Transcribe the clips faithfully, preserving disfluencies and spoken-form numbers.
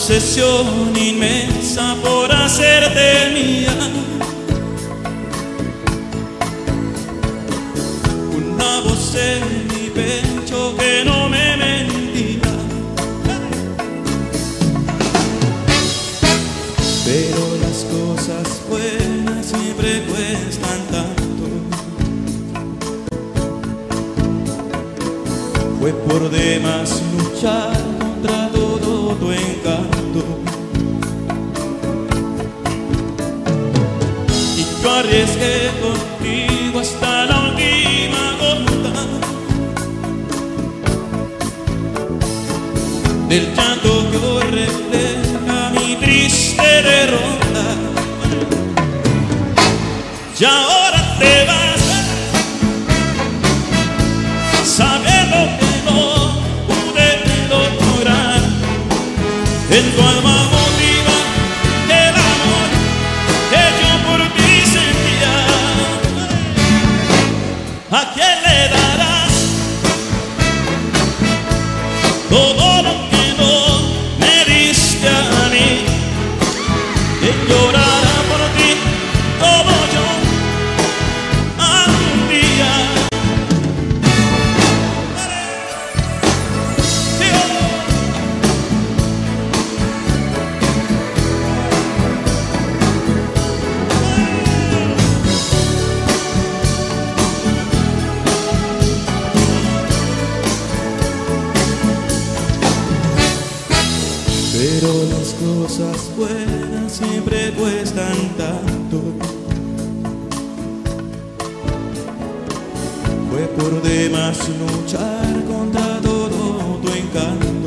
obsesión inmensa por hacerte mía, una voz en mi pecho que no me mentía. Pero las cosas buenas siempre cuestan tanto. Fue por demás luchar contra todo tu encanto, y yo arriesgué contigo hasta la última gota del llanto que hoy refleja mi triste derrota. Y ahora te vas sabiendo que no pude lograr en tu alma motiva el amor que yo por ti sentía. ¿A quién le darás todo lo que no me diste a mí? ¿Quién llorará por ti como yo algún día? Pero las cosas buenas siempre cuestan tanto. Fue por demás luchar contra todo tu encanto,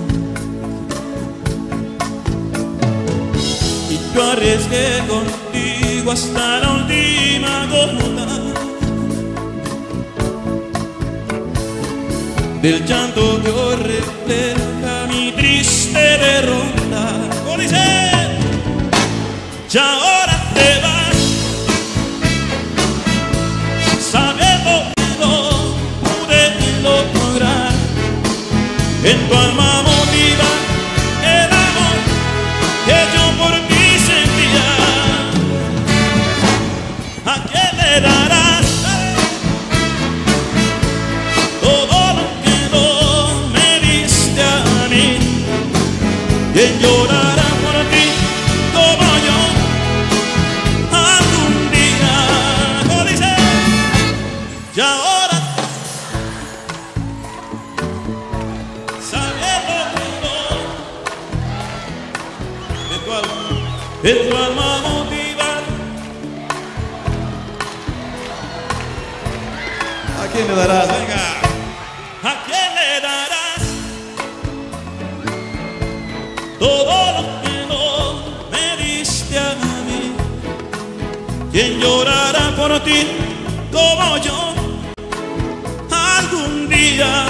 y yo arriesgué contigo hasta la última gota del llanto que hoy refleja mi triste derrota. ¿Cómo dice? Y ahora te vas sabiendo que no pude lograr en tu alma motiva el amor que yo por ti sentía. ¿A quién le darás todo lo que no me diste a mí? ¿Quién llorará por ti como yo algún día? ¿Cómo dice? Y ahora sabiendo que no de tu alma, de tu alma motiva. ¿A quién le darás? Venga. ¿A quién le darás todo lo que no me diste a mí? ¿Quién llorará por ti como yo algún día?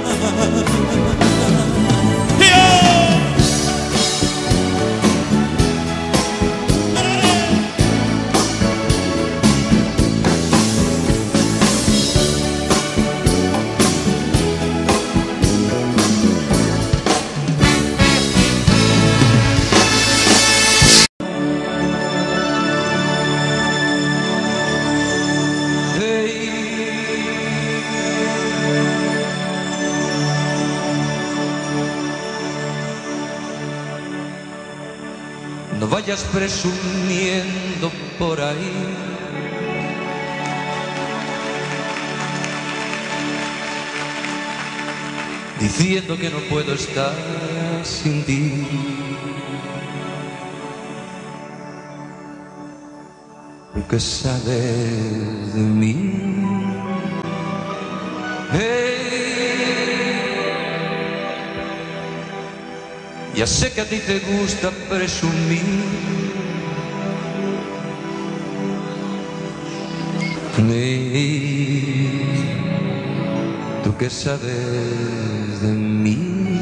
No vayas presumiendo por ahí diciendo que no puedo estar sin ti. Porque sabes de mí. Hey, ya sé que a ti te gusta presumir. Hey, tú que sabes de mí.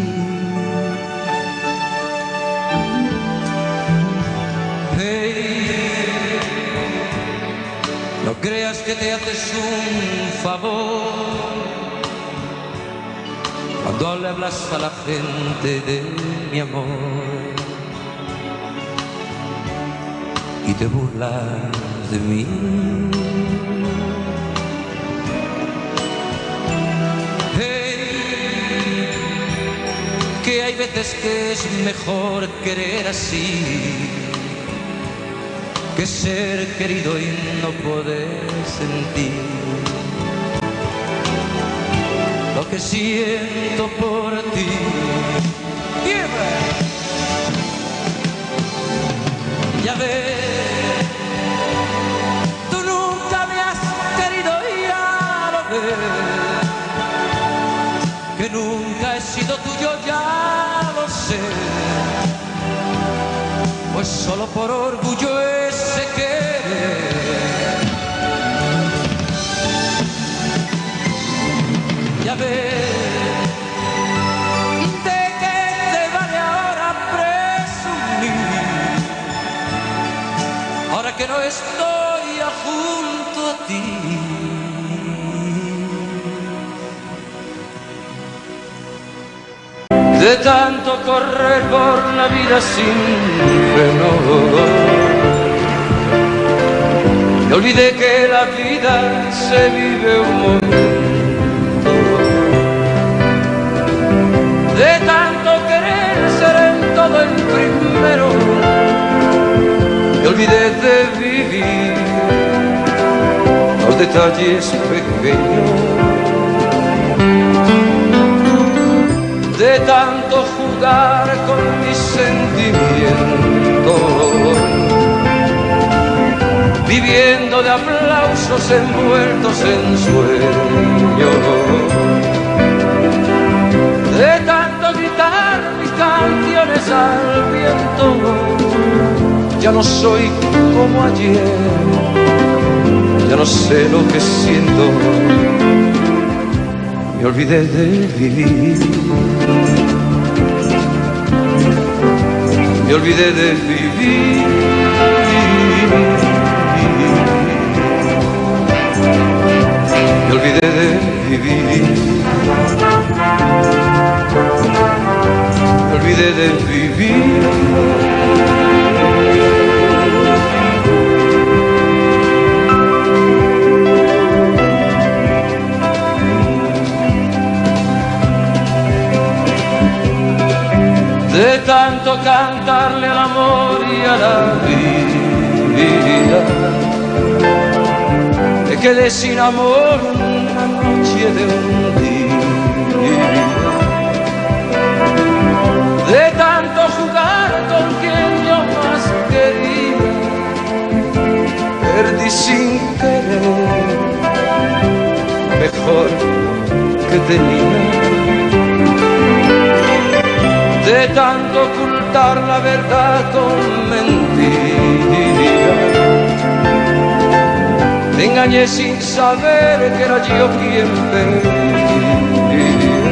Hey, no creas que te haces un favor cuando le hablas a la gente de mi amor. y te burlas de mí. Hey, que hay veces que es mejor querer así que ser querido y no poder sentir lo que siento por ti. ¡Siempre! Ya ves, tú nunca me has querido y ya lo ves, que nunca he sido tuyo, ya lo sé, pues solo por orgullo ese querer. Ya ves, ¿de qué te vale ahora presumir? Ahora que no estoy junto a ti. De tanto correr por la vida sin freno, me olvidé que la vida se vive un momento. De tanto querer ser en todo el primero, me olvidé de vivir los detalles pequeños. De tanto jugar con mis sentimientos, viviendo de aplausos envueltos en sueños. De tanto gritar mis canciones al viento, ya no soy como ayer, ya no sé lo que siento. Me olvidé de vivir, me olvidé de vivir, me olvidé de vivir, me olvidé de vivir. De tanto cantarle al amor y a la vida, me quedé sin amor una noche de un día. De tanto jugar con quien yo más quería, perdí sin querer mejor que tenía. De tanto ocultar la verdad con mentira, me engañé sin saber que era yo quien perdía.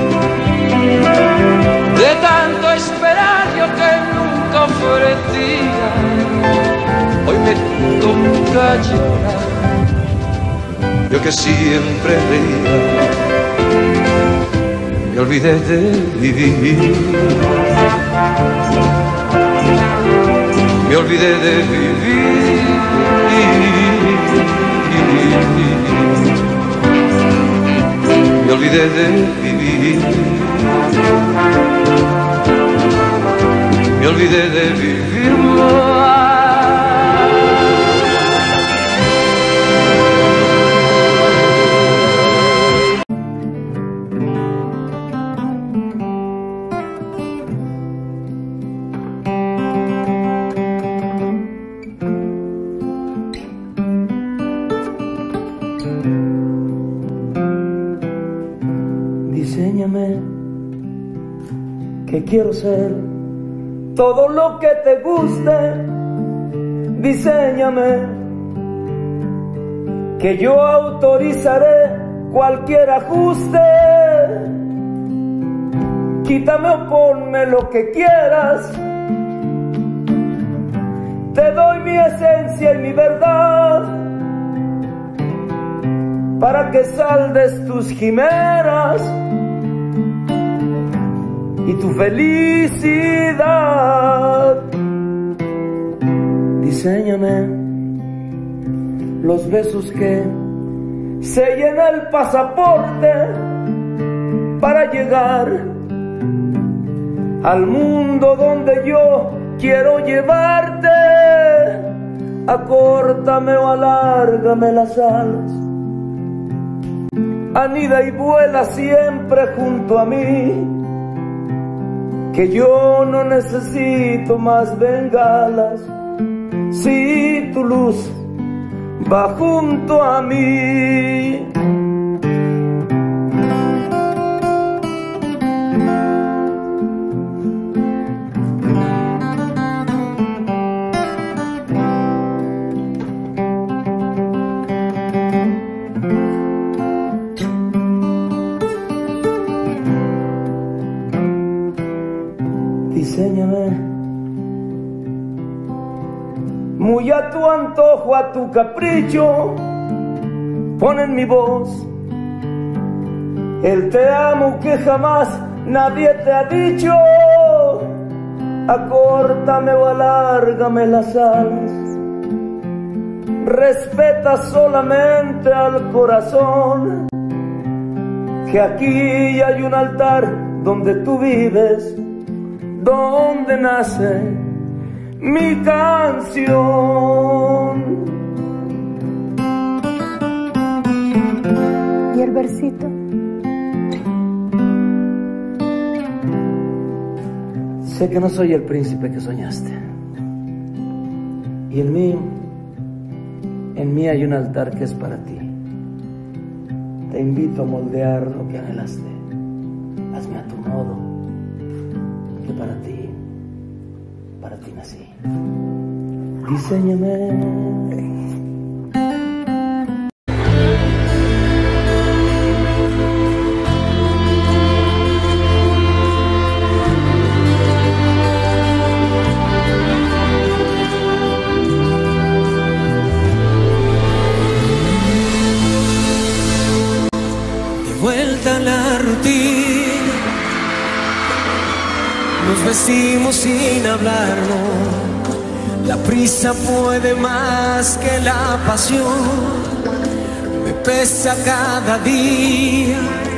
De tanto esperar yo que nunca ofrecía, hoy me toca llorar, yo que siempre reía. Me olvidé de vivir, me olvidé de vivir, me olvidé de vivir, me olvidé de vivir más. Diséñame, que quiero ser todo lo que te guste. Diséñame, que yo autorizaré cualquier ajuste. Quítame o ponme lo que quieras, te doy mi esencia y mi verdad, para que saldes tus quimeras y tu felicidad. Diséñame los besos que sellen el pasaporte para llegar al mundo donde yo quiero llevarte. Acórtame o alárgame las alas, anida y vuela siempre junto a mí, que yo no necesito más bengalas si tu luz va junto a mí. Diséñame muy a tu antojo, a tu capricho, pon en mi voz el te amo que jamás nadie te ha dicho. Acórtame o alárgame las alas, respeta solamente al corazón, que aquí hay un altar donde tú vives, donde nace mi canción. ¿Y el versito? Sé que no soy el príncipe que soñaste, y en mí, en mí hay un altar que es para ti. Te invito a moldear lo que anhelaste, hazme a tu modo, que para ti, para ti nací. Diséñame. Vuelta a la rutina, nos vestimos sin hablarnos. La prisa puede más que la pasión, me pesa cada día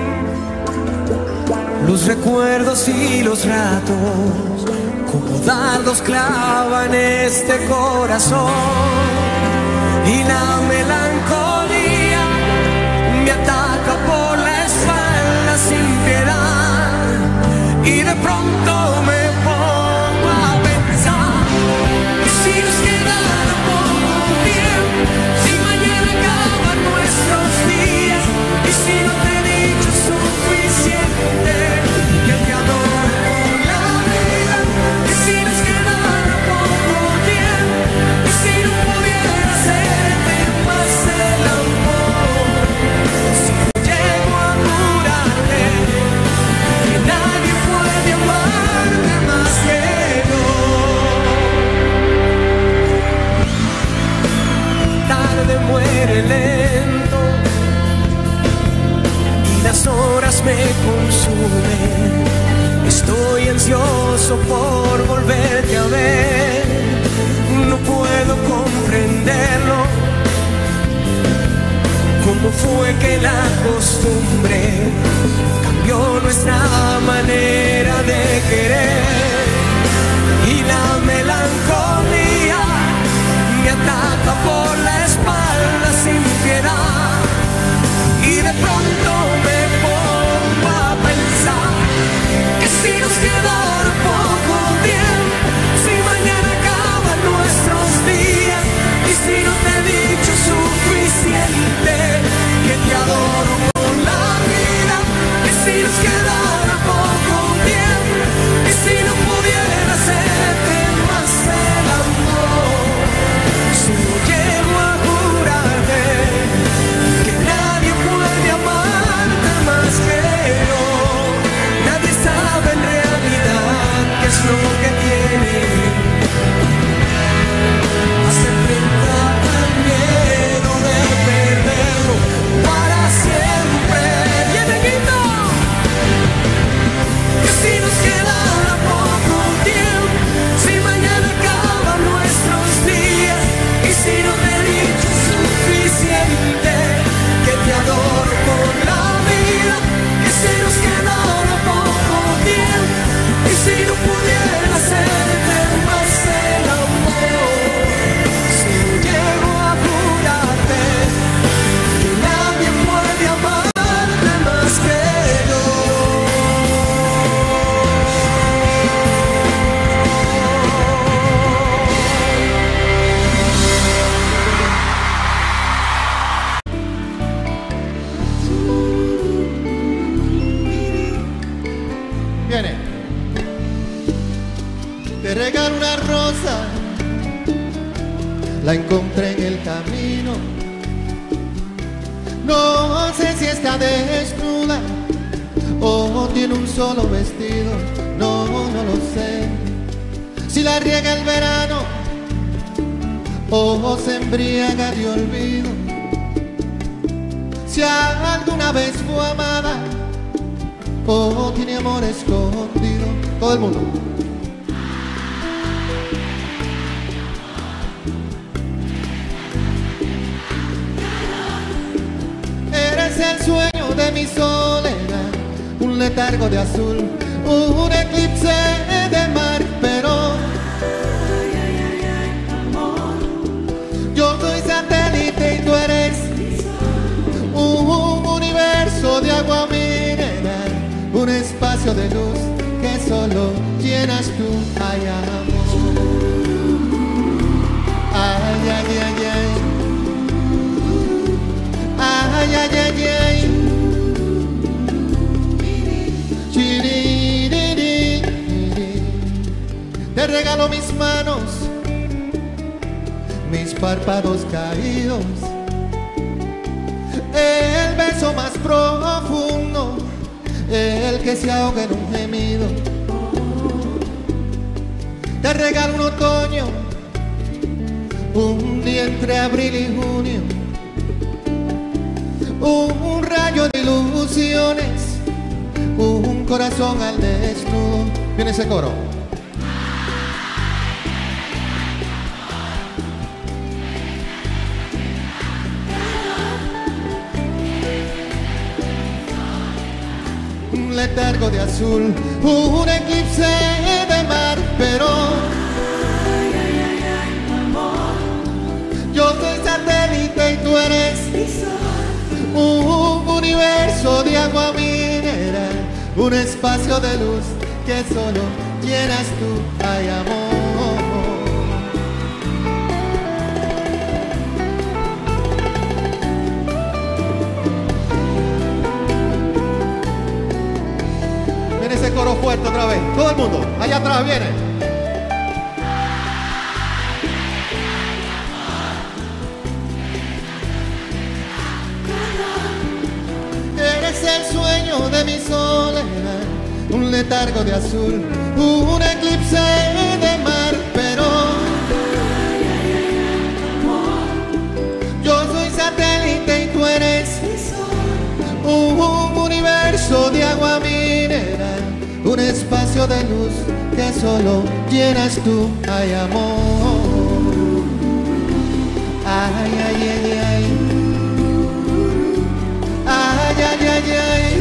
los recuerdos y los ratos, como dardos clavan este corazón. Y la melancolía me ataca por la espalda sin piedad, y de pronto me pongo a pensar, y si nos quedara poco tiempo, si mañana acaban nuestros días, y si no te he dicho suficiente que te adoro con la vida, y si nos quedara poco tiempo, y si no pudiera hacerte más el amor, si no llego a curarte, que nadie puede amarte más que yo. Tarde muere lento y las horas me consumen. Estoy ansioso por volverte a ver, no puedo comprenderlo. ¿Cómo fue que la costumbre cambió nuestra manera de querer? Y la melancolía me ataca por la espalda sin piedad, y de pronto me pongo a pensar que si nos quedara poco tiempo, si mañana acaban nuestros días, y si no te he dicho suficiente que te adoro con la vida, que si nos quedara poco la encontré en el camino. No sé si está desnuda o tiene un solo vestido, no, no lo sé. Si la riega el verano o se embriaga de olvido. Si alguna vez fue amada o tiene amor escondido. Todo el mundo. Eres el sueño de mi soledad, un letargo de azul, un eclipse de mar, pero yo soy satélite y tú eres un universo de agua mineral, un espacio de luz que solo llenas tú. Ay, amor. Ay, ay, ay, ay. Ay, ay, ay, ay. Te regalo mis manos, mis párpados caídos, el beso más profundo, el que se ahoga en un gemido. Te regalo un otoño, un día entre abril y junio, un rayo de ilusiones, un corazón al desnudo. Viene ese coro. Un letargo de azul, un eclipse de mar, pero yo soy satélite y tú eres un universo de agua mineral, un espacio de luz que solo llenas tú. Ay, amor. Viene ese coro fuerte otra vez. Todo el mundo, allá atrás viene. Eres el sueño de mi soledad, un letargo de azul, un eclipse de mar, pero yo soy satélite y tú eres un universo de agua mineral, un espacio de luz que solo llenas tú. Ay, amor. Ay, ay, ay, ay. Ay, ay, ay, ay.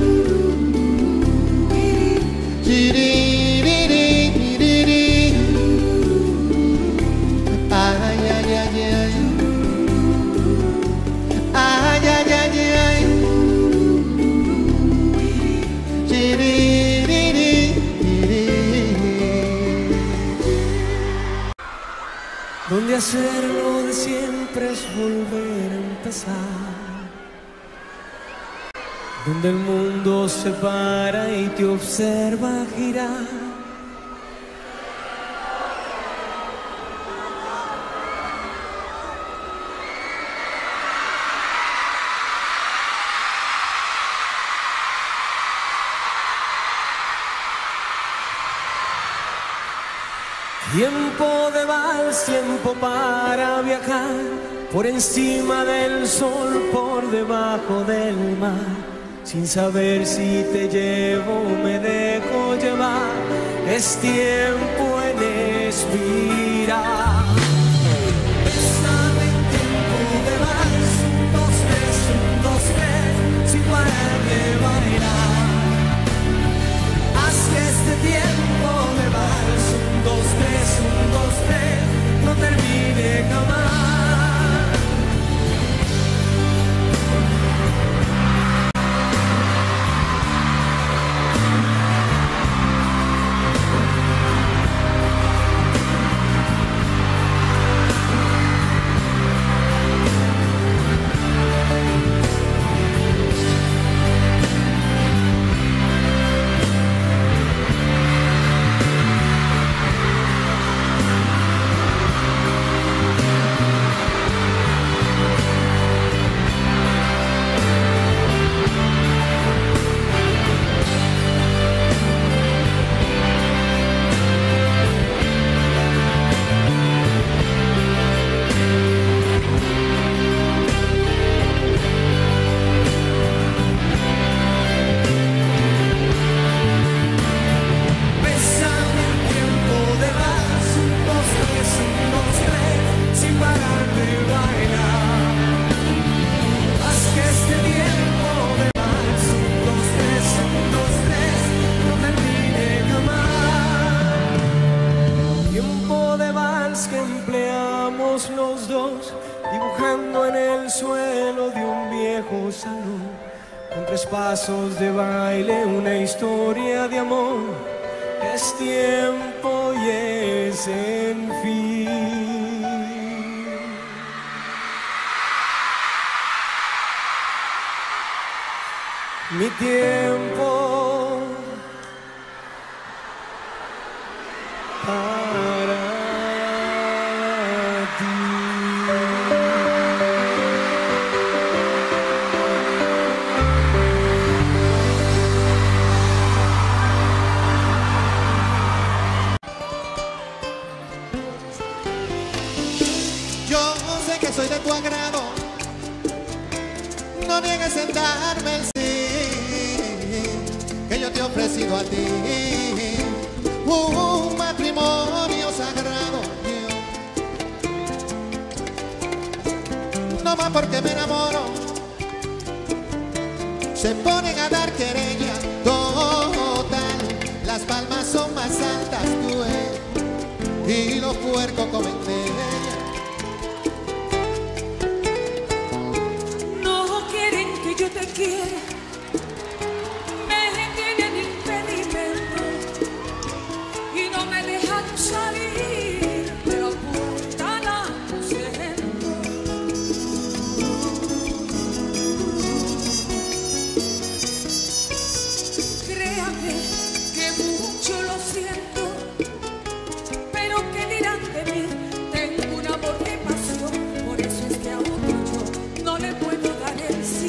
Ay, ay, ay, ay. Ay, ay, ay, ay. Donde hacerlo de siempre es volver a empezar, donde el mundo se para y te observa girar. Tiempo de vals, tiempo para viajar, por encima del sol, por debajo del mar, sin saber si te llevo o me dejo llevar. Es tiempo en expirar. Bésame, tiempo de vals, un, dos, tres, un, dos, tres, sin parar de bailar. Haz que este tiempo de vals, un, dos, tres, un, dos, tres, no termine jamás. piano, con tres pasos de baile, una historia de amor. Es tiempo y es en fin. Mi tiempo para ti. Yo sé que soy de tu agrado, no niegues en darme el sí que yo te he ofrecido a ti, un matrimonio sagrado. No más porque me enamoro, se ponen a dar querella. Total, las palmas son más altas, tú eh, y los puercos comen de ella. Yo te quiero, me tienen impedimento y no me dejan salir de la puerta al aposento. Créame que mucho lo siento, pero ¿qué dirán de mí? Tengo un amor de pasión, por eso es que a otro yo no le puedo dar el sí.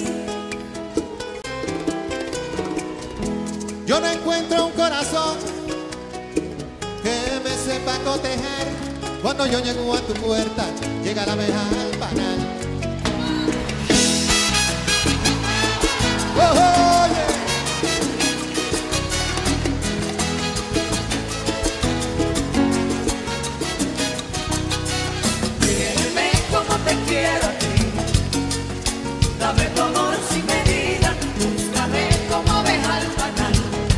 Yo no encuentro un corazón que me sepa cotejar. Cuando yo llego a tu puerta, llega la abeja al panal. Oh, oh, yeah. Quiéreme como te quiero a ti, dame tu amor sin medida, búscame como abeja al panal.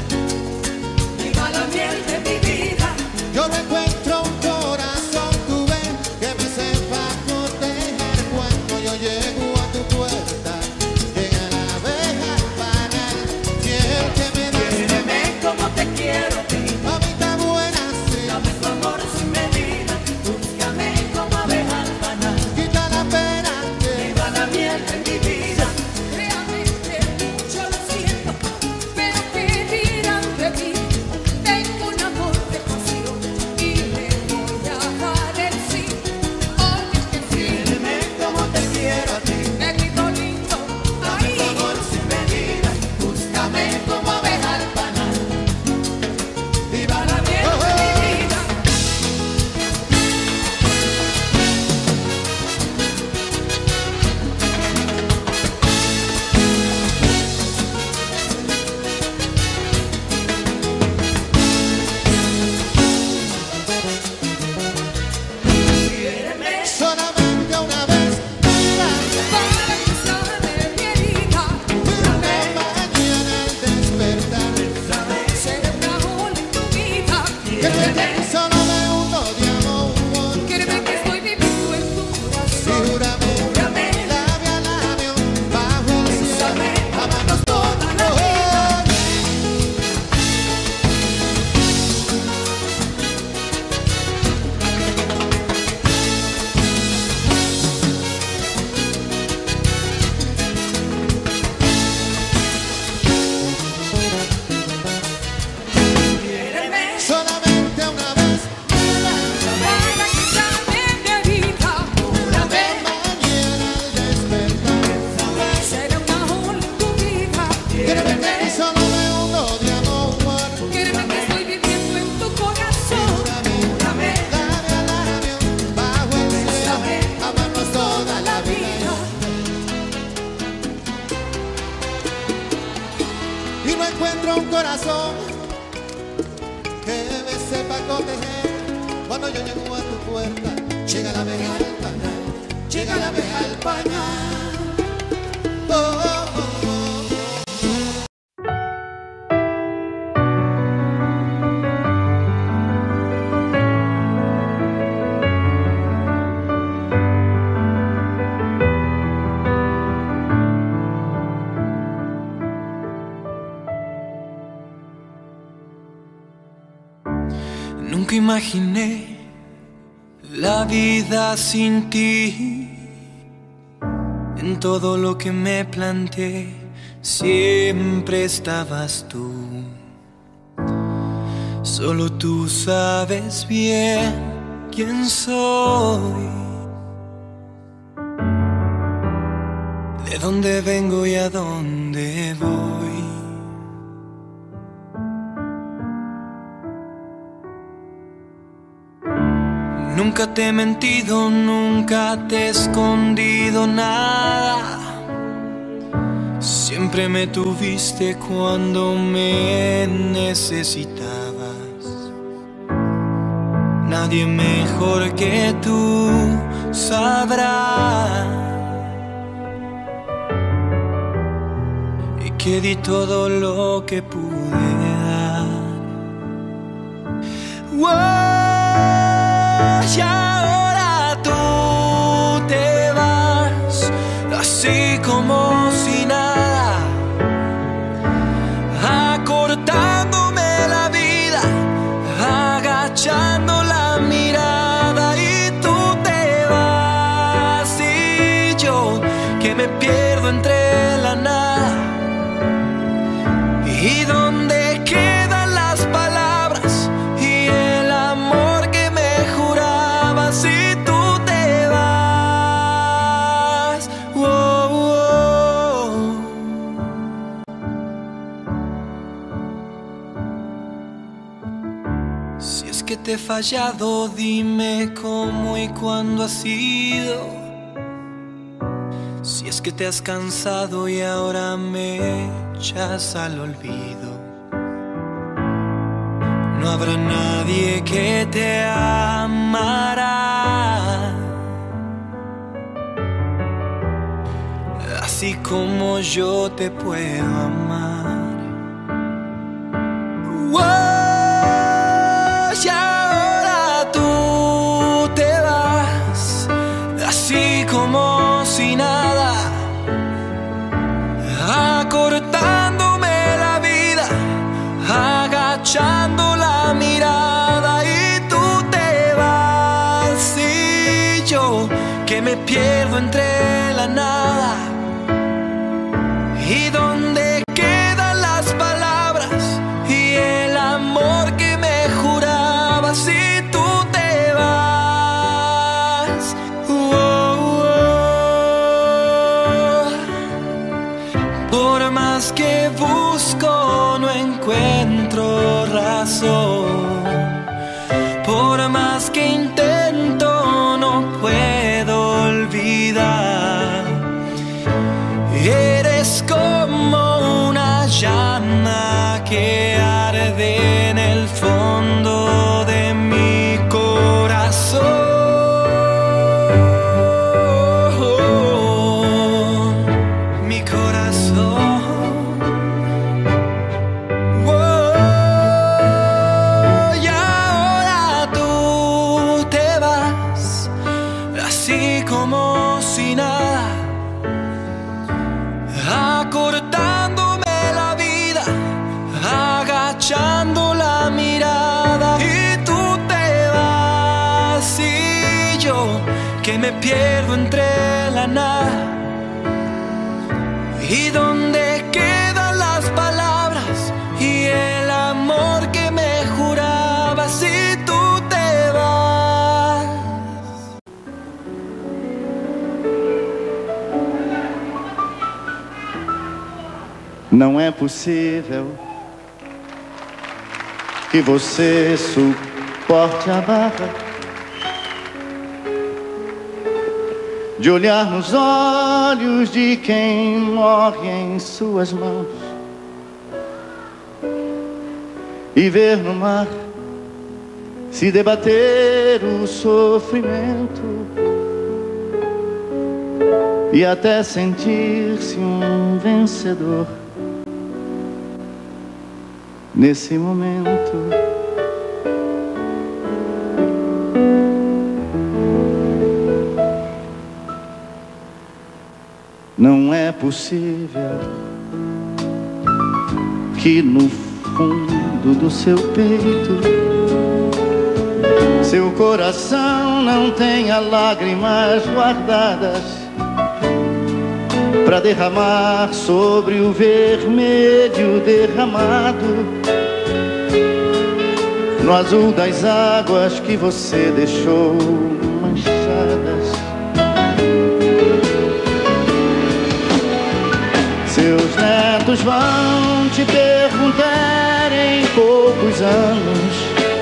La miel de mi vida. Yo no encuentro un corazón, tú ves, que me sepa cotejar. Cuando yo llego a tu puerta, llega la abeja al panal. Y el que me da, quiéreme como te quiero a ti, mamita buena, sí. dame tu amor sin medida, búscame como abeja al panal. Quita la pena, que viva la miel de mi vida. Créame que mucho lo siento, pero ¿qué dirán de mí? Tengo un amor de pasión y le voy a dar el sí. Oye que sí, quiéreme como te quiero a ti. negrito lindo, Dame tu ahí, amor sin medida, búscame como abeja al panal. viva La miel Oh, de mi oh. vida. Quiéreme Solamente una vez, para que sane mi herida. una mañana al despertar. Seré una ola en tu vida. Que solo me uno de amor. Quiéreme que estoy viviendo en tu Y corazón. júrame, Júrame, labio a labio, bajo el cielo, bésame, amarnos toda la Oh, vida. Quiéreme solamente una vez, para que sane mi herida. Júrame, mañana al despertar. seré una ola en tu vida. Quiéreme que solo me uno de amor. Quiéreme que estoy viviendo en tu corazón. Júrame, Labio a labio, bajo el cielo, amarnos toda la vida. Y no encuentro un corazón que me sepa coteger. Cuando yo llego a tu puerta, llega la abeja al panal, llega la abeja al panal. Oh, oh, oh, oh. Nunca imaginé la vida sin ti. En todo lo que me planteé siempre estabas tú. Solo tú sabes bien quién soy, de dónde vengo y a dónde voy. Nunca te he mentido, nunca te he escondido nada. Siempre me tuviste cuando me necesitabas. Nadie mejor que tú sabrá y que di todo lo que pude dar. Wow. Y ahora tú te vas, así como si nada, acortándome la vida, agachando la mirada. Y tú te vas y yo que me pierdo entre la nada. Y donde quedan las palabras y el amor que me juraba. Si tú te vas, oh, oh. Si es que te he fallado, dime cómo y cuándo ha sido. Si es que te has cansado y ahora me echas al olvido. No habrá nadie que te amará así como yo te puedo amar. Oh, y ahora tú te vas, así como si nada, acortándome la vida, agachando la mirada. Y tú te vas y yo que me pierdo entre la nada. Y donde quedan las palabras y el amor que me juraba. Si tú te vas, oh, oh. Por más que busco no encuentro razón. Por más que intento no puedo olvidar. Eres como una llama que arde en el fondo de mi corazón. Mi corazón. Oh, y ahora tú te vas, así como si nada, acortándome la vida, agachando la mirada. Y tú te vas y yo que me pierdo entre la nada. Y donde quedan las palabras y el amor que me juraba. Si tú te vas. Não é possível que você suporte a barra de olhar nos olhos de quem morre em suas mãos e ver no mar se debater o sofrimento e até sentir-se um vencedor nesse momento. Não é possível que no fundo do seu peito Seu coração não tenha lágrimas guardadas pra derramar sobre o vermelho derramado, no azul das águas que você deixou manchadas. Seus netos vão te perguntar em poucos anos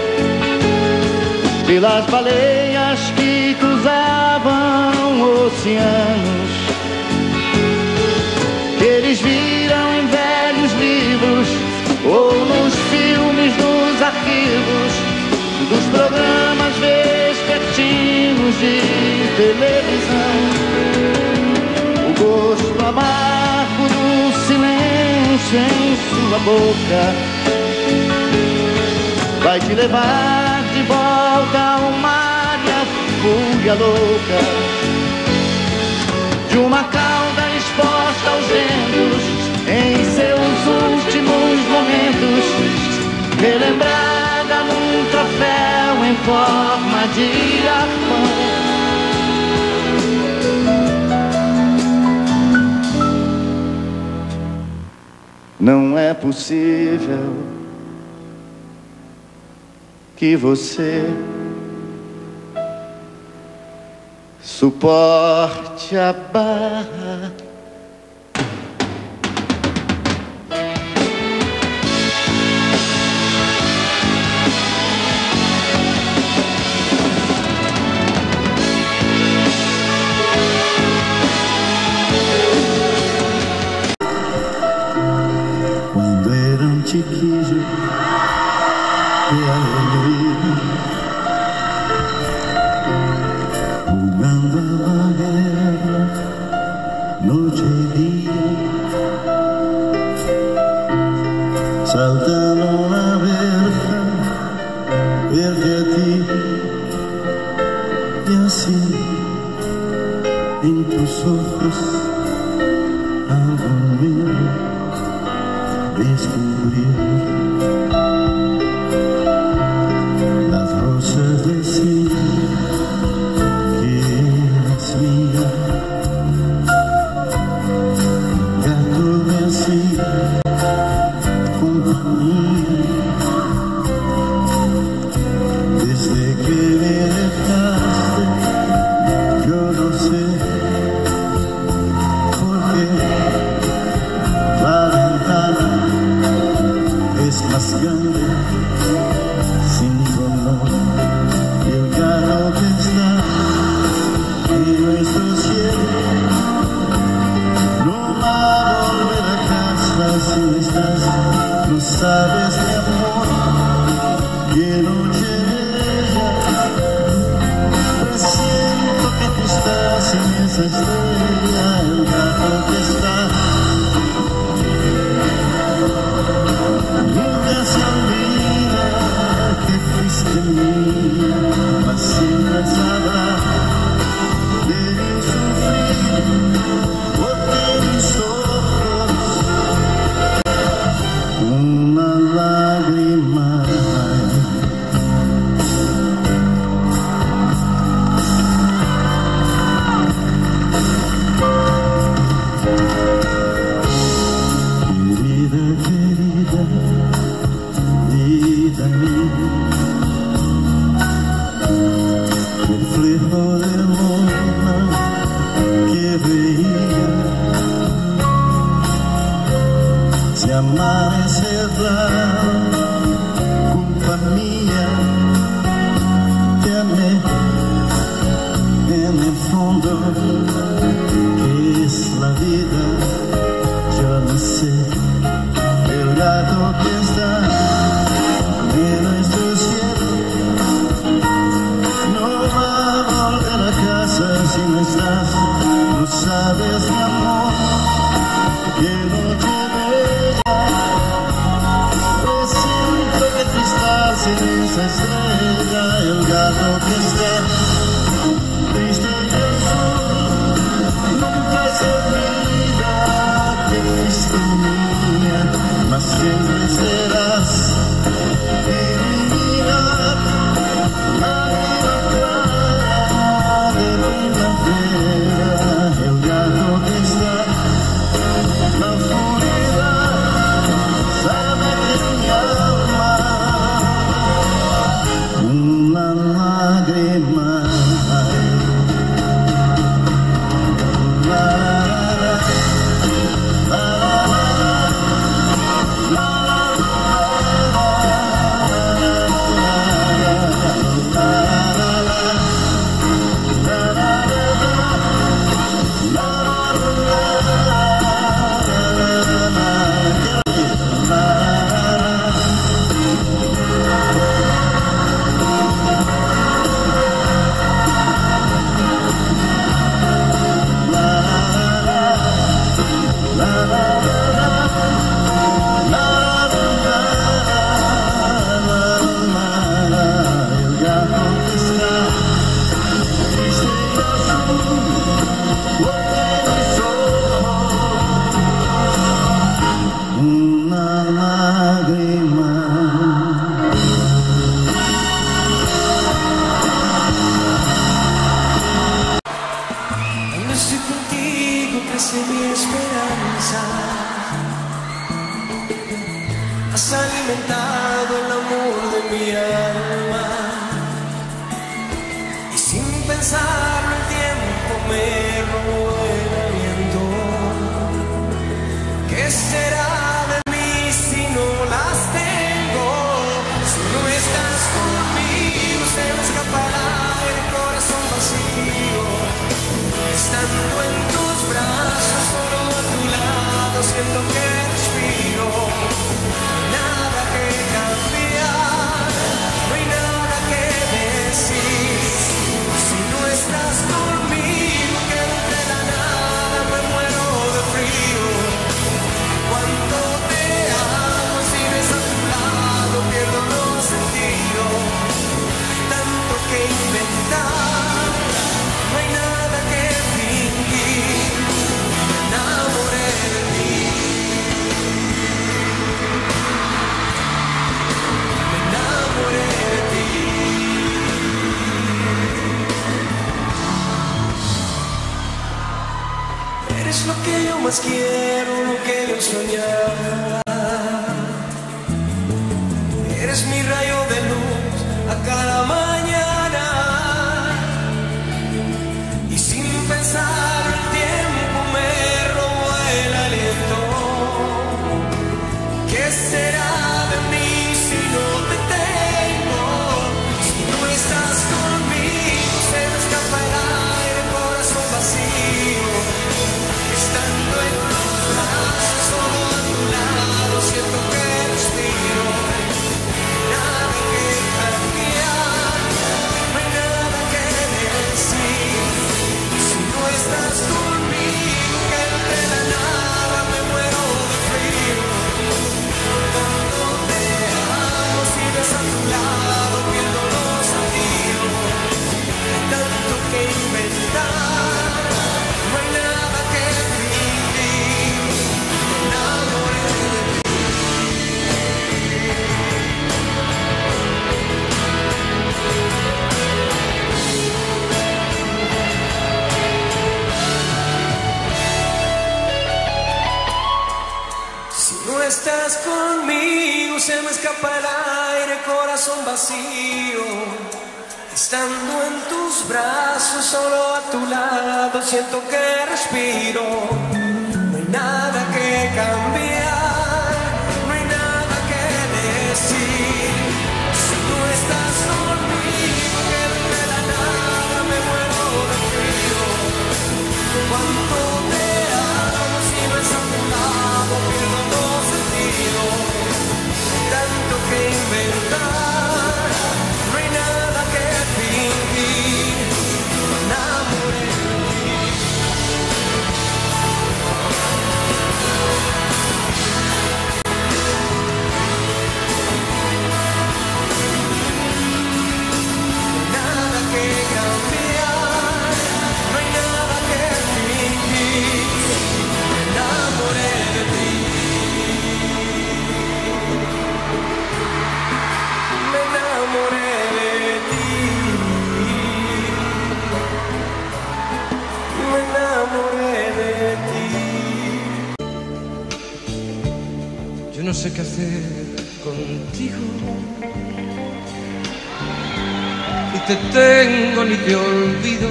pelas baleias que cruzavam oceanos, que eles viram em velhos livros ou nos filmes, nos arquivos dos programas vespertinos de televisão. O gosto amargo do silêncio em sua boca vai te levar de volta ao mar e a fúria louca de uma cauda exposta aos ventos em seus últimos momentos, relembrada num troféu em forma de arpão. Não é possível que você suporte a barra. Quando era um chiquillo de alegría, jugando a la guerra noche y día, saltando la verja verde a ti, y así en tus ojos algo nuevo descubrí. Las rosas decían que eras mía, el gato me hacía compañía. Desde que me dejaste, yo no sé por qué la ventana es más grande sin tu amor, y el carro que está en nuestro cielo no va a volver a casa si no estás. No sabes mi amor, qué noche bella, presiento que tú estás en esa estrella, el gato que está. Nunca se olvida que fuiste mía, mas siempre sabrá de mi sufrir, porque mis ojos una lágrima hay. Querida, querida, vida mía, reflejo de luna que veía, si amanecerá culpa mía, te amé en el fondo, que es la vida, yo no sé. El gato que está en nuestro cielo no va a volver a casa si no estás. No sabes mi amor, que noche bella, presiento que tú estás en esa estrella. El gato que está triste y azul nunca se olvida que fuiste mía, mas siempre serás en mi mirada. has alimentado el amor de mi alma. Y sin pensarlo el tiempo me robó el aliento. ¿Qué será de mí si no las tengo? Si no estás conmigo se me escapará el corazón vacío. Estando en tus brazos, solo a tu lado, siento que respiro. Nada que cambiar, no hay nada que decir. Si no estás conmigo, quedo entre la nada, me muero de frío. Cuando te amo, si ves a tu lado, pierdo los sentidos. Tanto que inventar, no hay nada que fingir. Me enamoré de ti. Me enamoré de ti. Eres lo que yo más quiero, lo que yo soñaba. Eres mi rayo de luz a cada mañana. Y sin pensar el tiempo me robó el aliento. ¿Qué será de mí si no te tengo? Si no estás conmigo se me escapa el aire, corazón vacío. Estando en tus brazos, solo a tu lado, siento que respiro. Nada que cambiar, no hay nada que decir. Si no estás conmigo, quedo entre la nada, me muero de frío. Cuando te amo, si ves a tu lado, pierdo los sentidos. Tanto que inventar, no hay nada que fingir. Me enamoré de ti. Si no estás conmigo se me escapa el aire, corazón vacío. Estando en tus brazos, solo a tu lado, siento que respiro. No hay nada que cambiar, no hay nada que decir. Si no estás conmigo, quedo entre la nada, me muero de frío. Cuando te amo, si no es a tu lado, pierdo los sentidos. Tanto que inventar, no hay nada que fingir. Me enamoré de ti. Nada que cambiar, no hay nada que fingir. Me enamoré de ti. Me enamoré de ti. Me enamoré de ti. Yo no sé qué hacer contigo. Ni te tengo ni te olvido.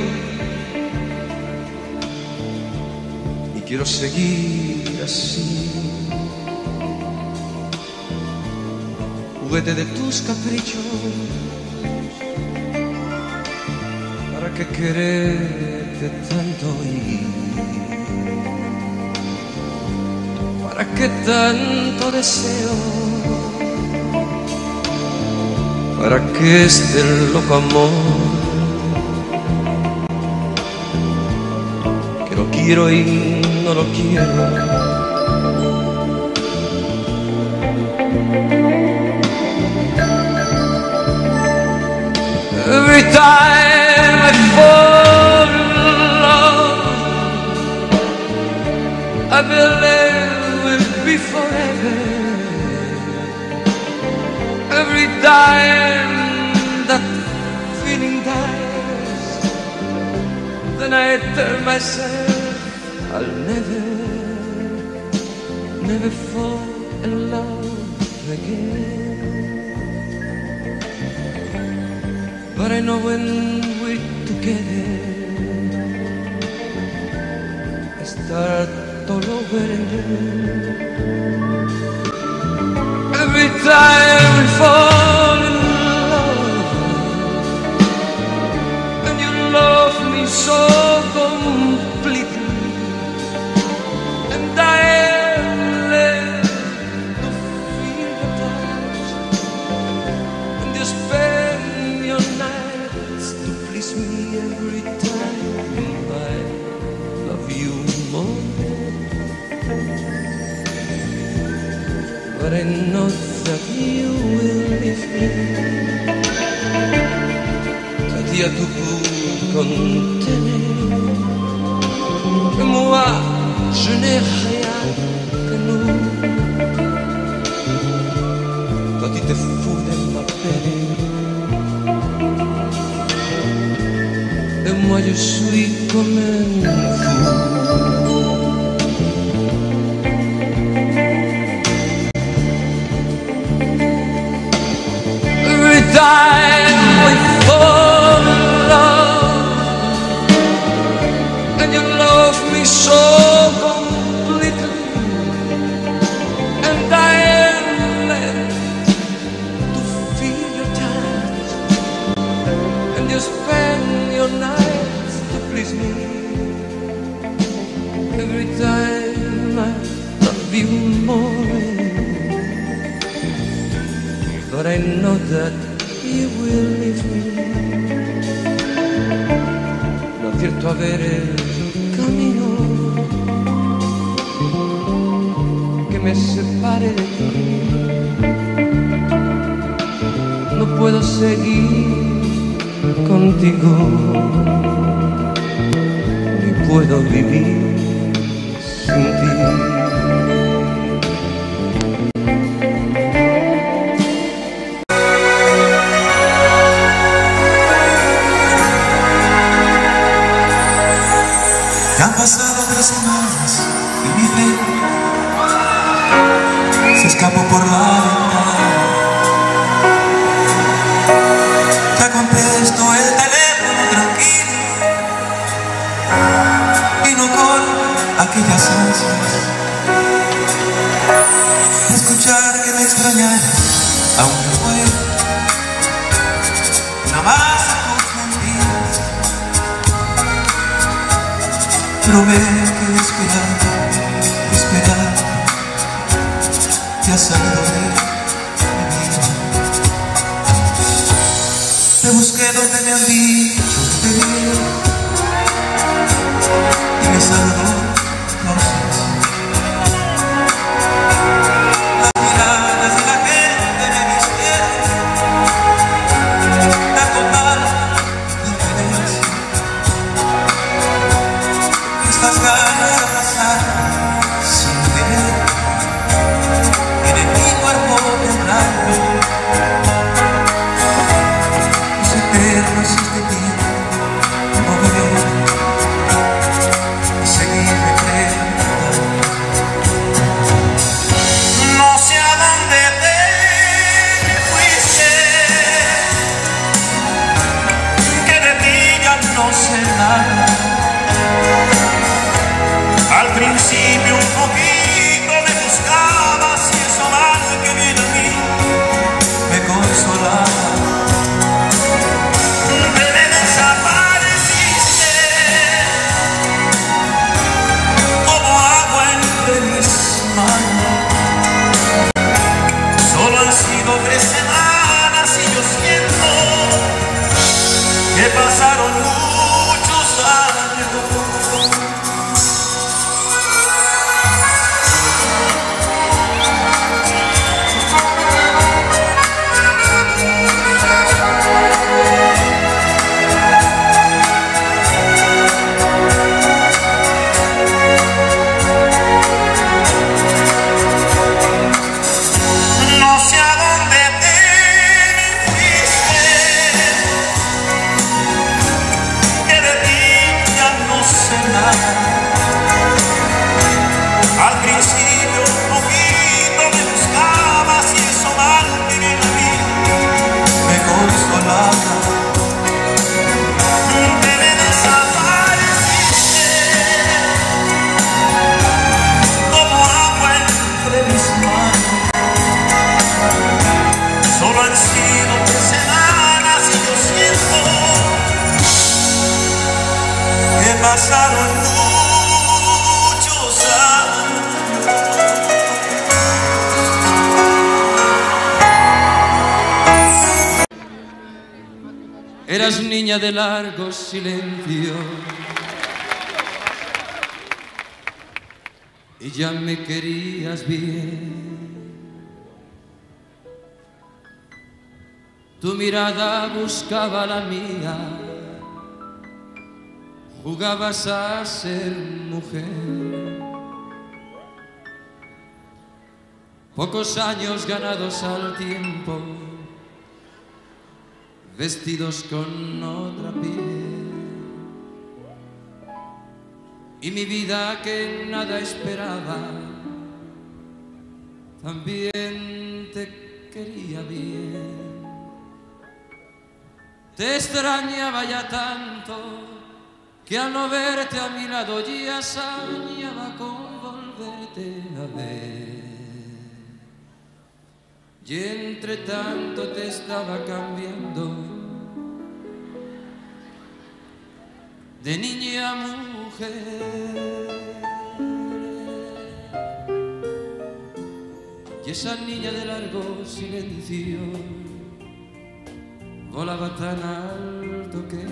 Y quiero seguir así. Juguete de tus caprichos. ¿Para qué quererte tanto y para qué tanto deseo? ¿Para qué este loco amor? Que lo quiero y no lo quiero. Every time I fall in love, I believe we'll be forever. Every time that feeling dies, then I tell myself I'll never, never fall in love again. But I know when we're together, I start all over again. Every time we fall in love, and you love me so completely, and I am left to feel your touch, and you spend your nights to please me every time I love you more. But I know that you will leave me. Qu'un dia tout pour contenir. Et moi, je n'ai rien que nous. Toi, tu te fous de ma peine. Et moi, je suis comme un fou. Time we fall in love, and you love me so completely, and I am left to feel your touch, and you spend your nights to please me. Every time I love you more, but I know that you will leave me. No acierto a ver el camino que me separe de ti. No puedo seguir contigo, ni puedo vivir sin ti. Han pasado tres semanas y mi fe se escapó por la ventana. Ya contesto el teléfono tranquilo y no con aquellas ansias de escuchar que me extrañaras, aunque fue nada más tus mentiras. Pero ve que esperar, esperar, te ha salido de mi vida. Te busqué donde me han dicho que te vi y me saludó rosas. Las miradas de la gente me vistieron la total diferencia. Estas ganas de abrazar sin ver en mi cuerpo temblando. Es eterno este tiempo, no ver y seguirme preguntando. No sé a dónde te fuiste, que de ti ya no sé nada. Al principio un poquito me buscabas y eso mal que viene a mí me consolaba. Pero desapareciste como agua entre mis manos. Solo han sido tres semanas y yo siento que pasaron muchos años. No sé a dónde te fuiste, Eras niña de largo silencio y ya me querías bien. Tu mirada buscaba la mía, jugabas a ser mujer. Pocos años ganados al tiempo, vestidos con otra piel. Y mi vida que nada esperaba, también te quería bien. Te extrañaba ya tanto, que al no verte a mi lado ya soñaba con volverte a ver. Y entre tanto te estaba cambiando de niña a mujer. Y esa niña de largo silencio volaba tan alto que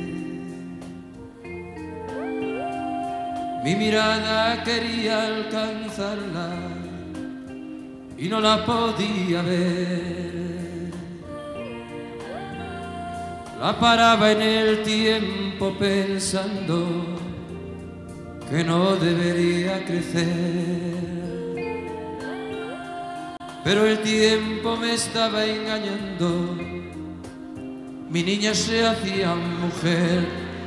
mi mirada quería alcanzarla y no la podía ver. La paraba en el tiempo pensando que no debería crecer, pero el tiempo me estaba engañando. Mi niña se hacía mujer.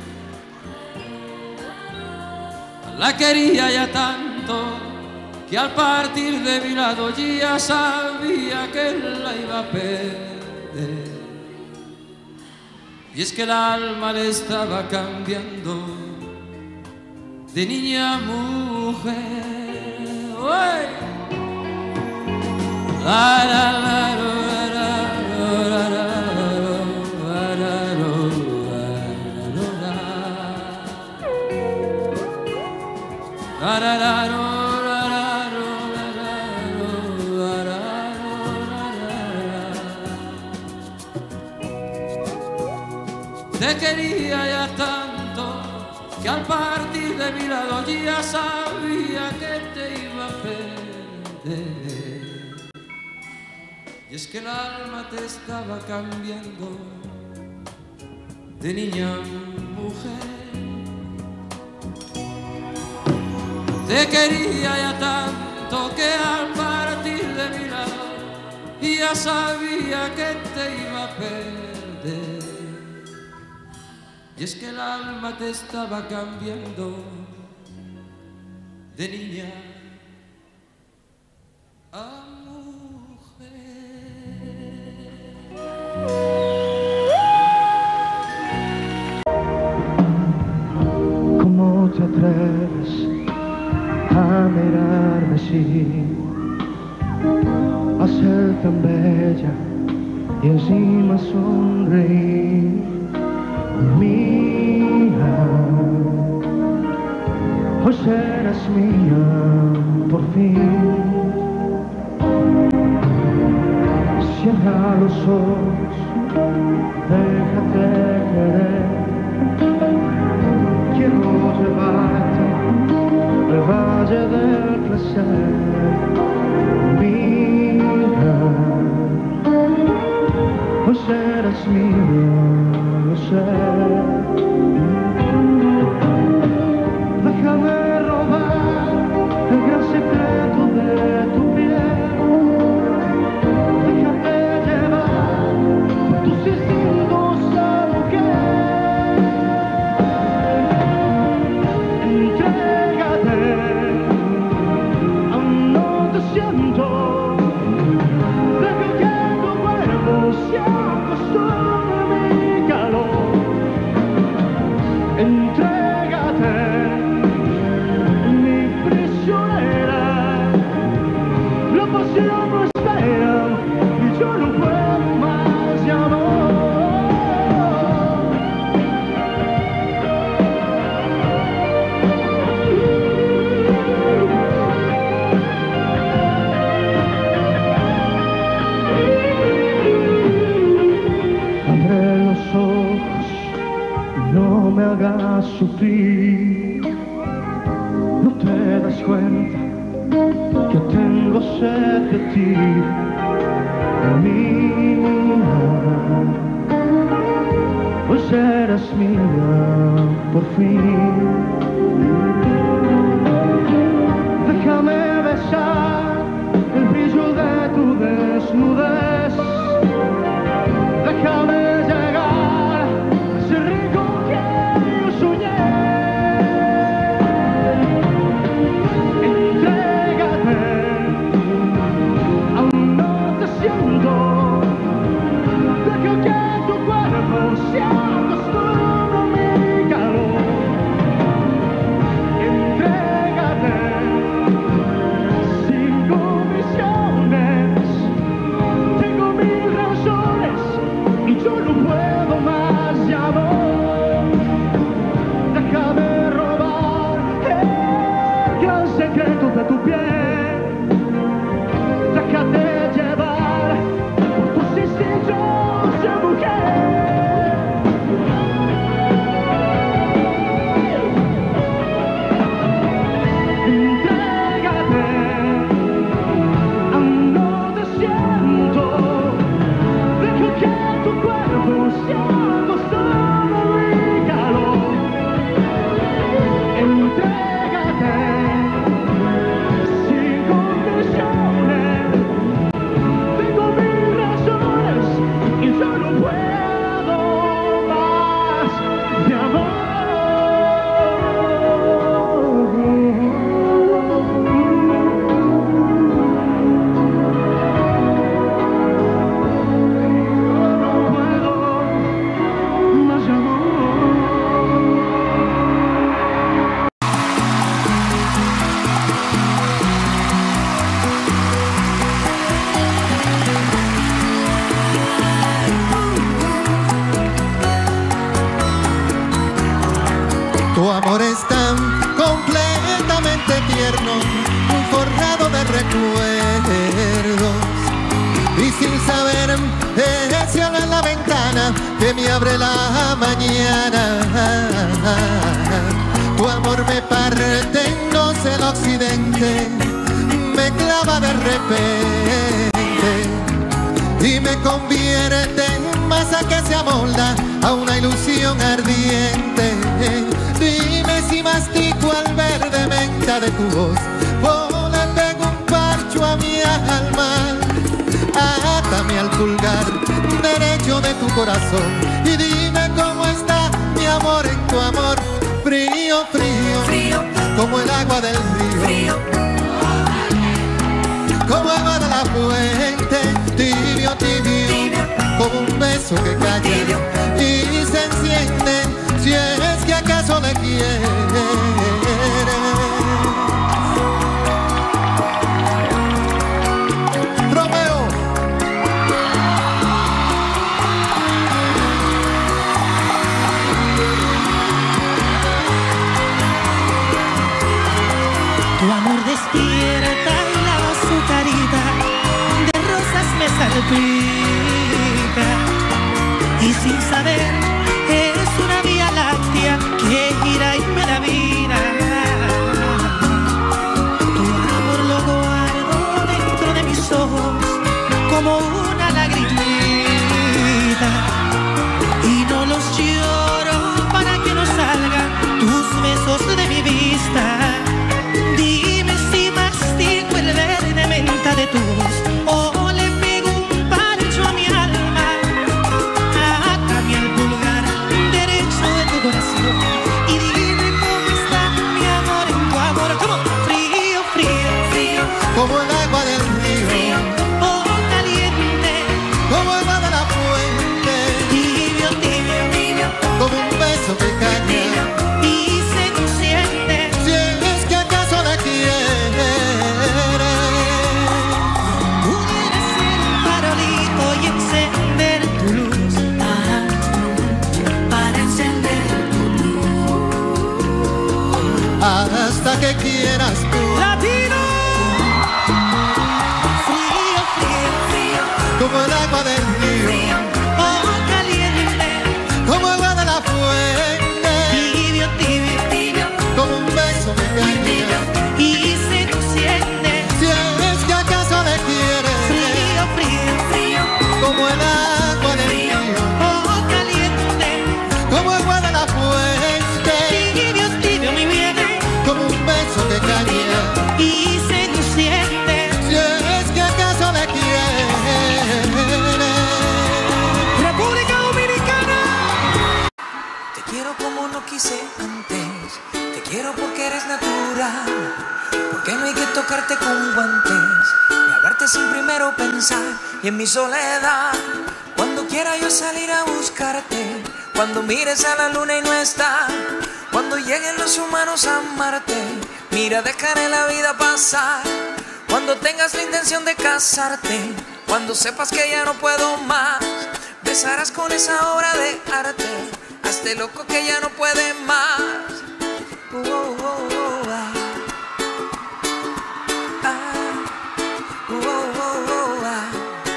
La quería ya tanto que al partir de mi lado ya sabía que la iba a perder. Y es que el alma le estaba cambiando de niña a mujer. ¡Uy! La, la, la, la, la, la, la. Te quería ya tanto que al partir de mi lado ya sabía que te iba a perder. Y es que el alma te estaba cambiando de niña a mujer. Te quería ya tanto que al partir de mi lado ya sabía que te iba a perder. Y es que el alma te estaba cambiando de niña a mujer. ¿Cómo te atreves a mirarme así, a ser tan bella y encima sonreír? Mía, hoy serás mía por fin. Cierra los ojos, déjate querer. Quiero llevarte al valle del placer. Mía, hoy serás mía, lo sé. Déjame robar el gran secreto de tu piel. Déjame llevar por tus instintos a mujer. Entrégate, aún no te siento. Deja que tu cuerpo se acostumbre. de ti, mía, pues eres mía por fin. Déjame besar el brillo de tu desnudez, déjame llegar a ese rincón que yo soñé. Entrégate, aún no te siento, deja que tu cuerpo se acostumbre a mi calor. Entrégate sin condiciones, tengo mil razones y yo no puedo más, ya voy. Déjame robar el gran secreto de tu piel, déjate llevar por tus instintos de mujer. Entrégate, aún no te siento, deja que tu cuerpo se acostumbre a mi calor. Entrégate sin condiciones, tengo mil razones y yo no puedo más, mi amor. No puedo más, mi amor. Tu amor es tan completamente tierno, forrado de recuerdos, y sin saber el cielo en la ventana que me abre la mañana. Tu amor me parte en dos el occidente, me clava de repente y me convierte en masa que se amolda a una ilusión ardiente. Dime si mastico al verde menta de tu voz o le pego un parcho a mi alma. Átame al pulgar derecho de tu corazón y dime cómo está mi amor en tu amor. Frío, frío, Frío, como el agua del río, frío, como agua de la fuente. Tibio, tibio, tibio, como un beso que calla tibio. y se enciende si es que acaso le quieres. Romeo. Tu amor despierta y lava su carita, de rosas me salpica, y sin saber es una vía láctea que gira y me da vida. Tu amor lo guardo dentro de mis ojos como una lagrimita, y no los lloro para que no salgan tus besos de mi vista. Dime si mastico el verde menta de tu voz o le pego un parcho a mi alma. Átame al pulgar derecho de tu corazón y dime cómo está mi amor en tu amor. Como frío, frío, Frío, Como el agua del río, frío, o caliente, como el agua de la fuente, tibio, tibio, tibio, como un beso que calla y se enciende. si es que acaso le quieres. Pudiera ser un farolito y encender tu luz. ah, para encender tu luz. Hasta que quieras tú, Latino, frío, frío, Frío, como el agua del río, frío, o caliente, como el agua de la fuente, tibio, tibio, tibio, como un beso que calla tibio. y se enciende. si es que acaso le quieres. besarte con guantes y hablarte sin primero pensar. Y en mi soledad, cuando quiera yo salir a buscarte, cuando mires a la luna y no está, cuando lleguen los humanos a amarte, mira, dejaré la vida pasar. Cuando tengas la intención de casarte, cuando sepas que ya no puedo más, besarás con esa obra de arte a este loco que ya no puede más. Uh, uh, uh, uh, ah. Ah. Uh, uh, uh, uh, ah.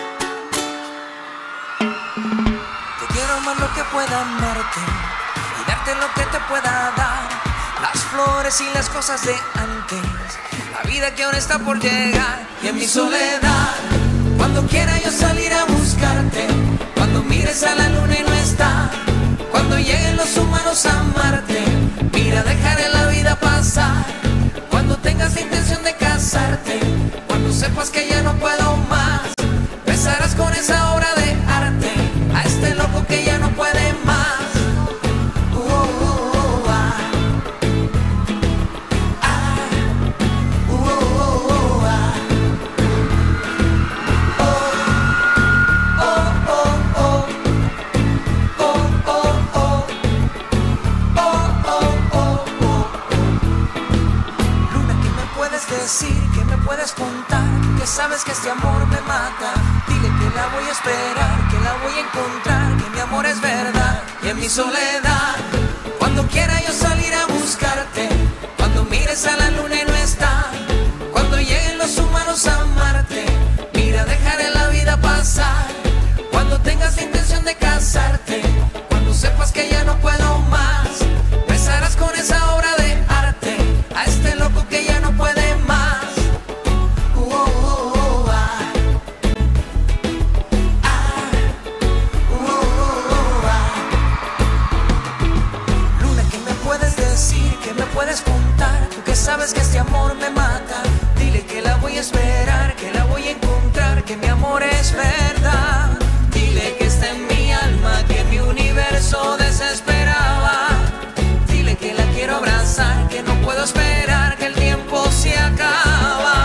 Te quiero amar lo que pueda amarte y darte lo que te pueda dar, las flores y las cosas de antes, la vida que ahora está por llegar. Y en mi soledad, cuando quiera yo salir a buscarte, cuando mires a la luna y no está, cuando lleguen los humanos a amarte, mira, dejaré la vida pasar. Cuando tengas la intención de casarte, cuando sepas que ya no puedo más, besarás con esa obra de arte a este loco que ya no puede más. Que me puedes contar, que sabes que este amor me mata. Dile que la voy a esperar, que la voy a encontrar, que mi amor es verdad. Y en mi soledad, cuando quiera yo salir a buscarte, cuando mires a la luna y no está, cuando lleguen los humanos a amarte, mira, dejaré la vida pasar. Cuando tengas la intención de casarte, cuando sepas que ya no puedo más, besarás con esa obra de arte a este loco que ya no puede más. Puedes contar, tú que sabes que este amor me mata. Dile que la voy a esperar, que la voy a encontrar, que mi amor es verdad. Dile que está en mi alma, que mi universo desesperaba. Dile que la quiero abrazar, que no puedo esperar, que el tiempo se acaba.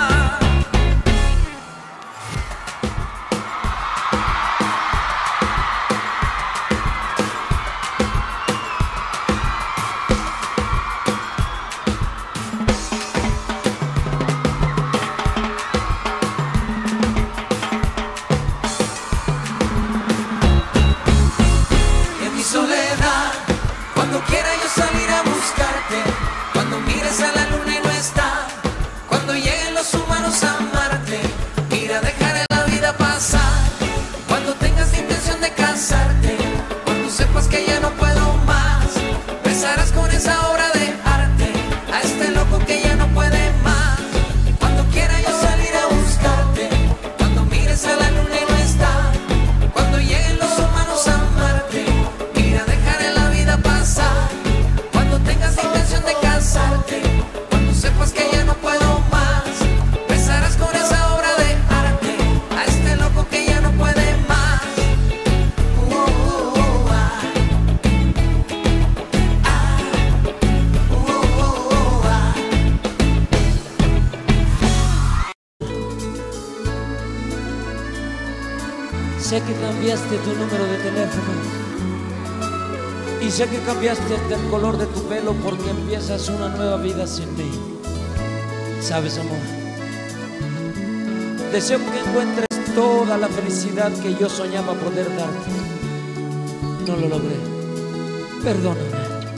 Sé que cambiaste tu número de teléfono y sé que cambiaste hasta el color de tu pelo porque empiezas una nueva vida sin mí. ¿Sabes, amor? Deseo que encuentres toda la felicidad que yo soñaba poder darte. No lo logré. Perdóname.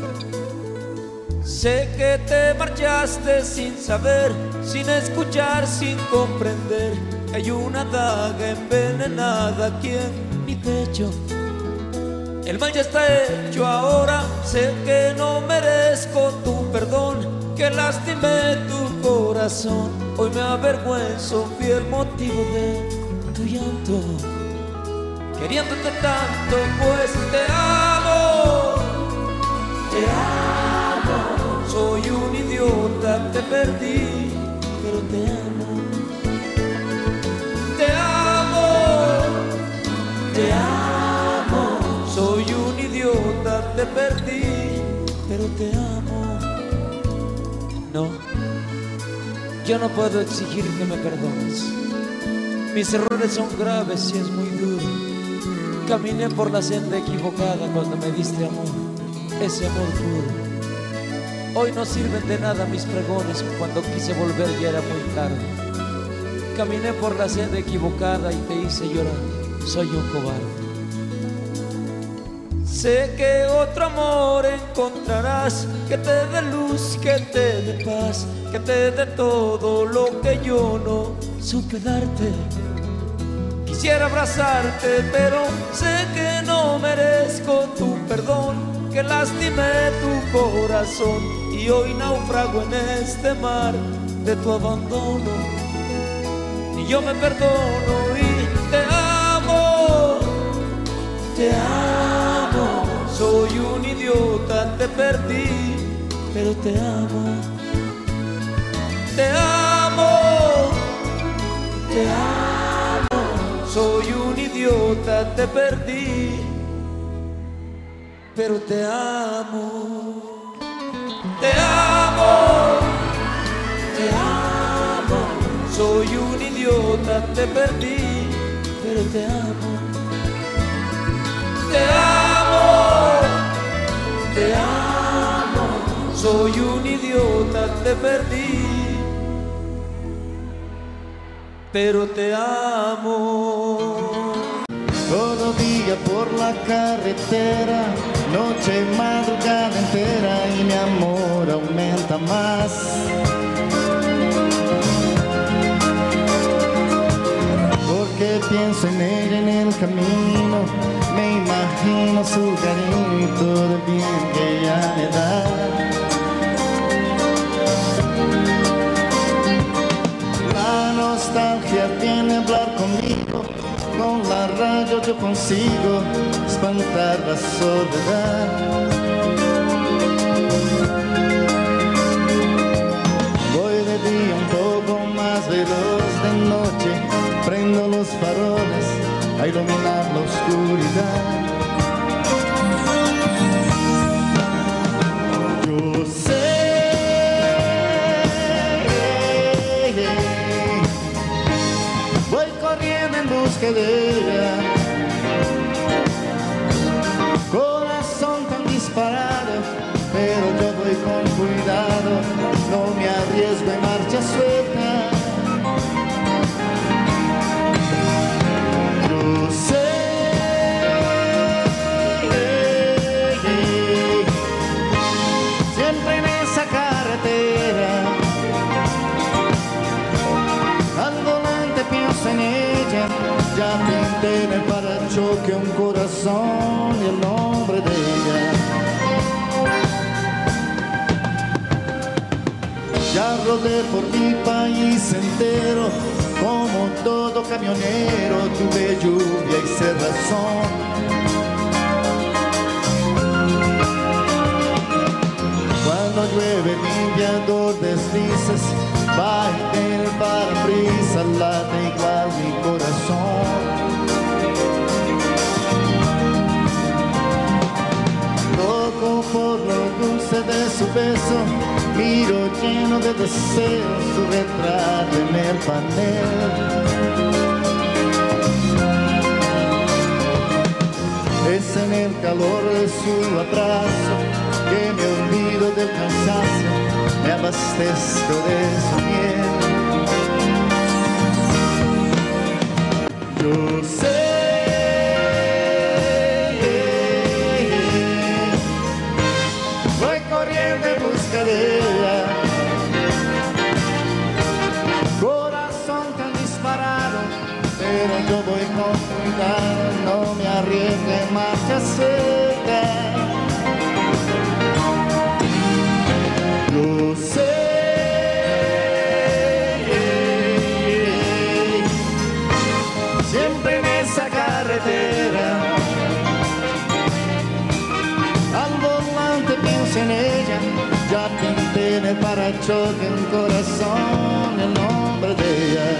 Sé que te marchaste sin saber, sin escuchar, sin comprender. Hay una daga envenenada aquí en mi pecho. El mal ya está hecho ahora. Sé que no merezco tu perdón, que lastimé tu corazón. Hoy me avergüenzo, fui el motivo de tu llanto. Queriéndote tanto, pues te amo. Te amo. Soy un idiota, te perdí, pero te amo. Te amo, te amo. Soy un idiota, te perdí, pero te amo. No, Yo no puedo exigir que me perdones. Mis errores son graves y es muy duro. Caminé por la senda equivocada cuando me diste amor, ese amor puro. Hoy no sirven de nada mis pregones, cuando quise volver ya era muy tarde. Caminé por la senda equivocada y te hice llorar, soy un cobarde. Sé que otro amor encontrarás, que te dé luz, que te dé paz, que te dé todo lo que yo no supe darte. Quisiera abrazarte, pero sé que no merezco tu perdón, que lastimé tu corazón y hoy naufrago en este mar de tu abandono. Y yo me perdono y te amo, te amo. Soy un idiota, te perdí, pero te amo. Te amo, te amo. Soy un idiota, te perdí, pero te amo. Te amo, te amo. Soy un idiota, te perdí, pero te amo. Te amo, te amo. Soy un idiota, te perdí, pero te amo. Todo día por la carretera, noche, madrugada entera, y mi amor aumenta más. Porque pienso en ella en el camino, me imagino su cariño y todo el bien que ella me da. La nostalgia viene a hablar conmigo, con la radio yo consigo espantar la soledad. Voy de día un poco más veloz, de noche prendo los faroles a iluminar la oscuridad. Yo sé, voy corriendo en busca de ella, corazón tan disparado, pero yo voy con cuidado, no me arriesgo en marcha suelta. Yo sé, siempre en esa carretera, al volante pienso en ella, ya pinté en el parachoque un corazón y el nombre de ella. Ya rodé por mi país entero, como todo camionero, tuve lluvia y cerrazón. Cuando llueve limpiador deslices, baja en el parabrisas, late igual mi corazón. Loco por lo dulce de su beso, miro lleno de deseos su retrato en el panel. Es en el calor de su abrazo que me olvido del cansancio, me abastezco de su miel. Yo sé, voy corriendo en busca de ella, corazón tan disparado, pero yo voy con cuidado, no me arriesgo en marcha suelta. Yo sé, siempre en esa carretera, al volante pienso en ella, ya pinté en el parachoque un corazón, el nombre de ella.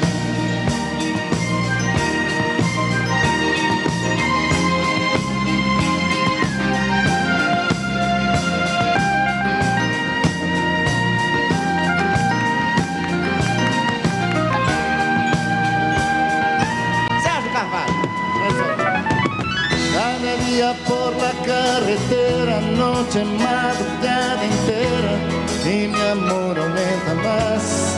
día por la carretera, noche, madrugada entera, y mi amor aumenta más.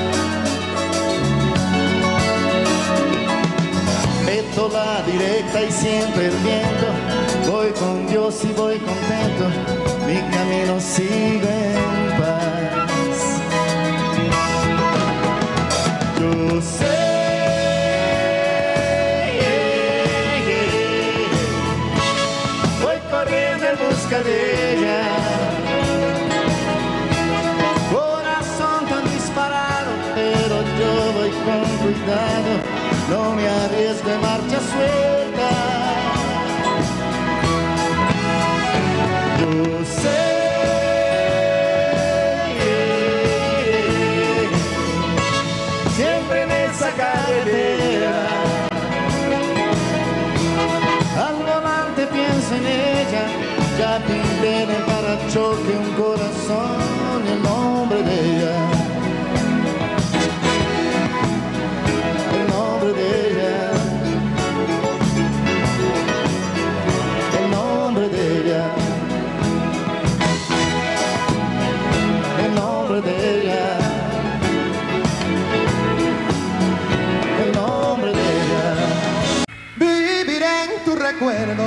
Meto la directa y siempre el viento, voy con Dios y voy contento, mi camino sigue en paz. Yo sé, yeah, yeah, voy corriendo en busca de ella, corazón tan disparado, pero yo voy con cuidado. No me arriesgo en marcha suelta. Yo sé, yeah, siempre en esa carretera, al volante pienso en ella, ya pinté en el parachoque un corazón y el nombre de ella. De ella, el nombre de ella, el nombre de ella, el nombre de ella. Viviré en tu recuerdo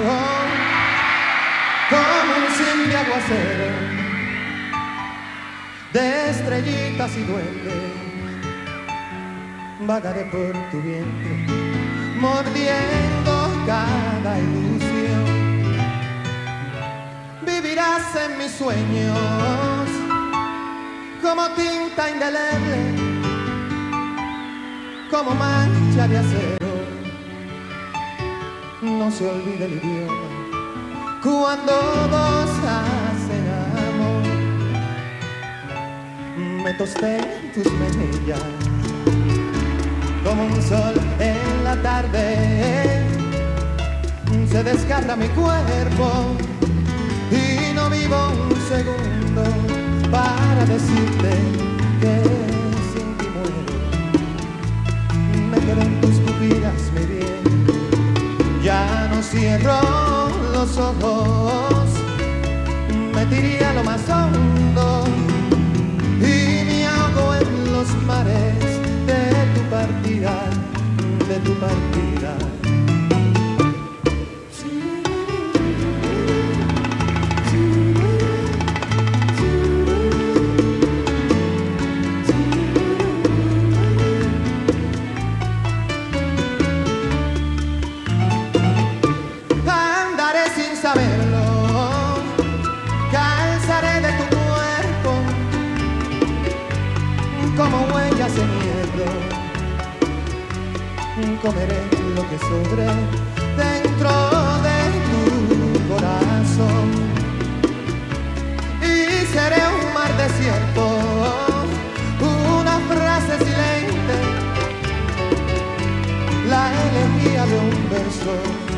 como un simple aguacero de estrellitas y duendes. Vagaré por tu vientre, mordiendo cada ilusión. Vivirás en mis sueños como tinta indeleble, como mancha de acero. No se olvida el idioma cuando dos hacen amor. Me tosté en tus mejillas como un sol en la tarde, se desgarra mi cuerpo y no vivo un segundo para decirte que sin ti muero. Me quedo en tus pupilas, mi bien, ya no cierro los ojos, me tiré a lo más hondo y me ahogo en los mares de tu partida, de tu partida. Andaré sin saberlo, calzaré de tu cuerpo como huellas en hierro. Comeré lo que sobre dentro de tu corazón y seré un mar desierto, una frase silente, la elegía de un verso,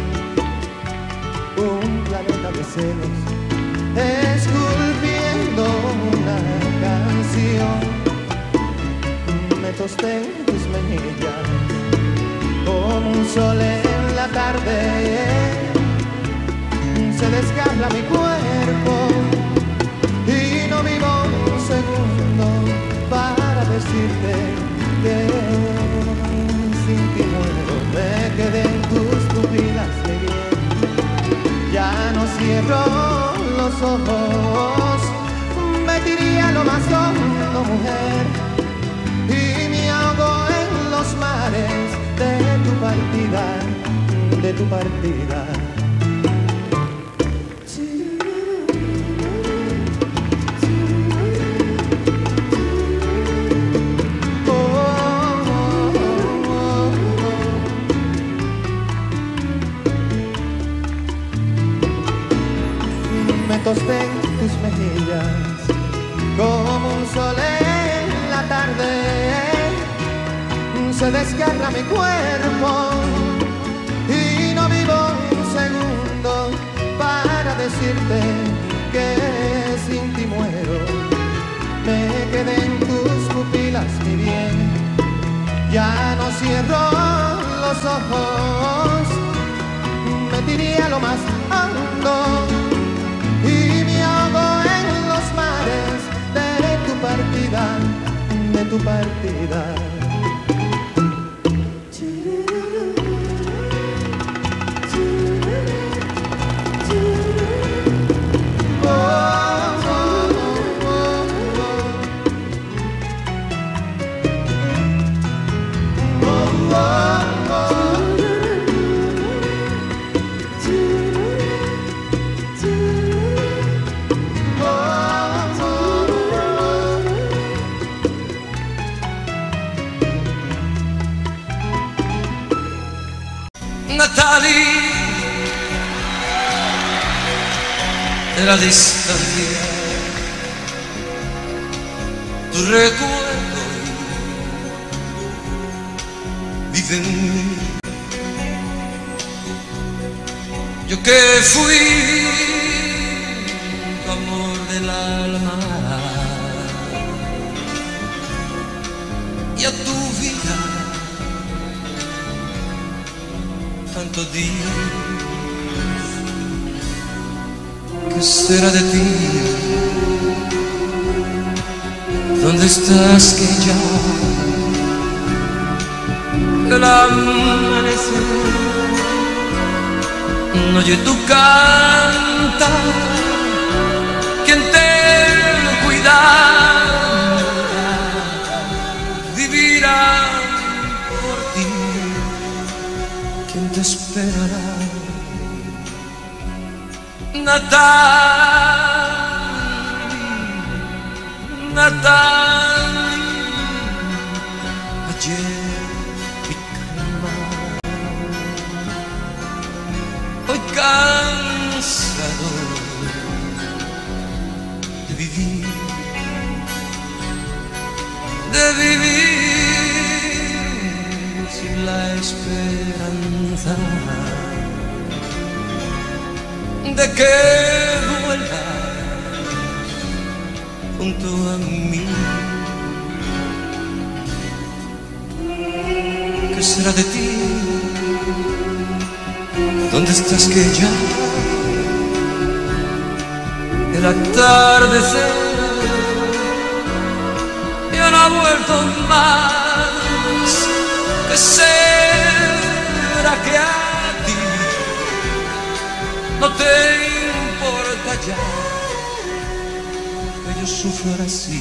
un planeta de celos, esculpiendo una canción. Me tosté en tus mejillas como un sol en la tarde, se desgarra mi cuerpo y no vivo un segundo para decirte que sin ti muero. Me quedé en tus pupilas, mi bien, ya no cierro los ojos, me tiré a lo más hondo, mujer, y me ahogo en los mares de tu partida, de tu partida. Oh, oh, oh, oh. Me tosté en tus mejillas como un sol en la tarde, se desgarra mi cuerpo y no vivo un segundo para decirte que sin ti muero. Me quedé en tus pupilas, mi bien, ya no cierro los ojos, me tiré a lo más tu partida. Natalie, de la distancia, tu recuerdo vive en mí. Yo que fui tu amor del alma y a tu vida tanto di. ¿Qué será de ti? ¿Dónde estás que ya el amanecer no oye tu cantar? ¿Quién te cuidará? Vivirá por ti. ¿Quién te esperará? Natalie, Natalie, ayer mi calma, hoy cansado de vivir, de vivir sin la esperanza de que vuelvas junto a mí. ¿Qué será de ti? ¿Dónde estás que ya el atardecer ya no ha vuelto más? ¿Qué será que a ti no te importa ya que yo sufra así?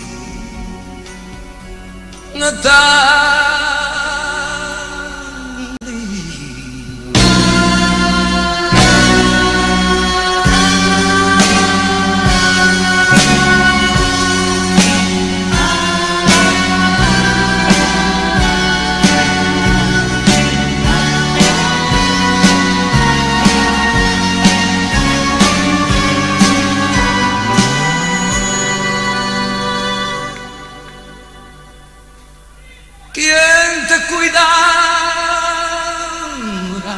Natalie, ¿quién te cuidará?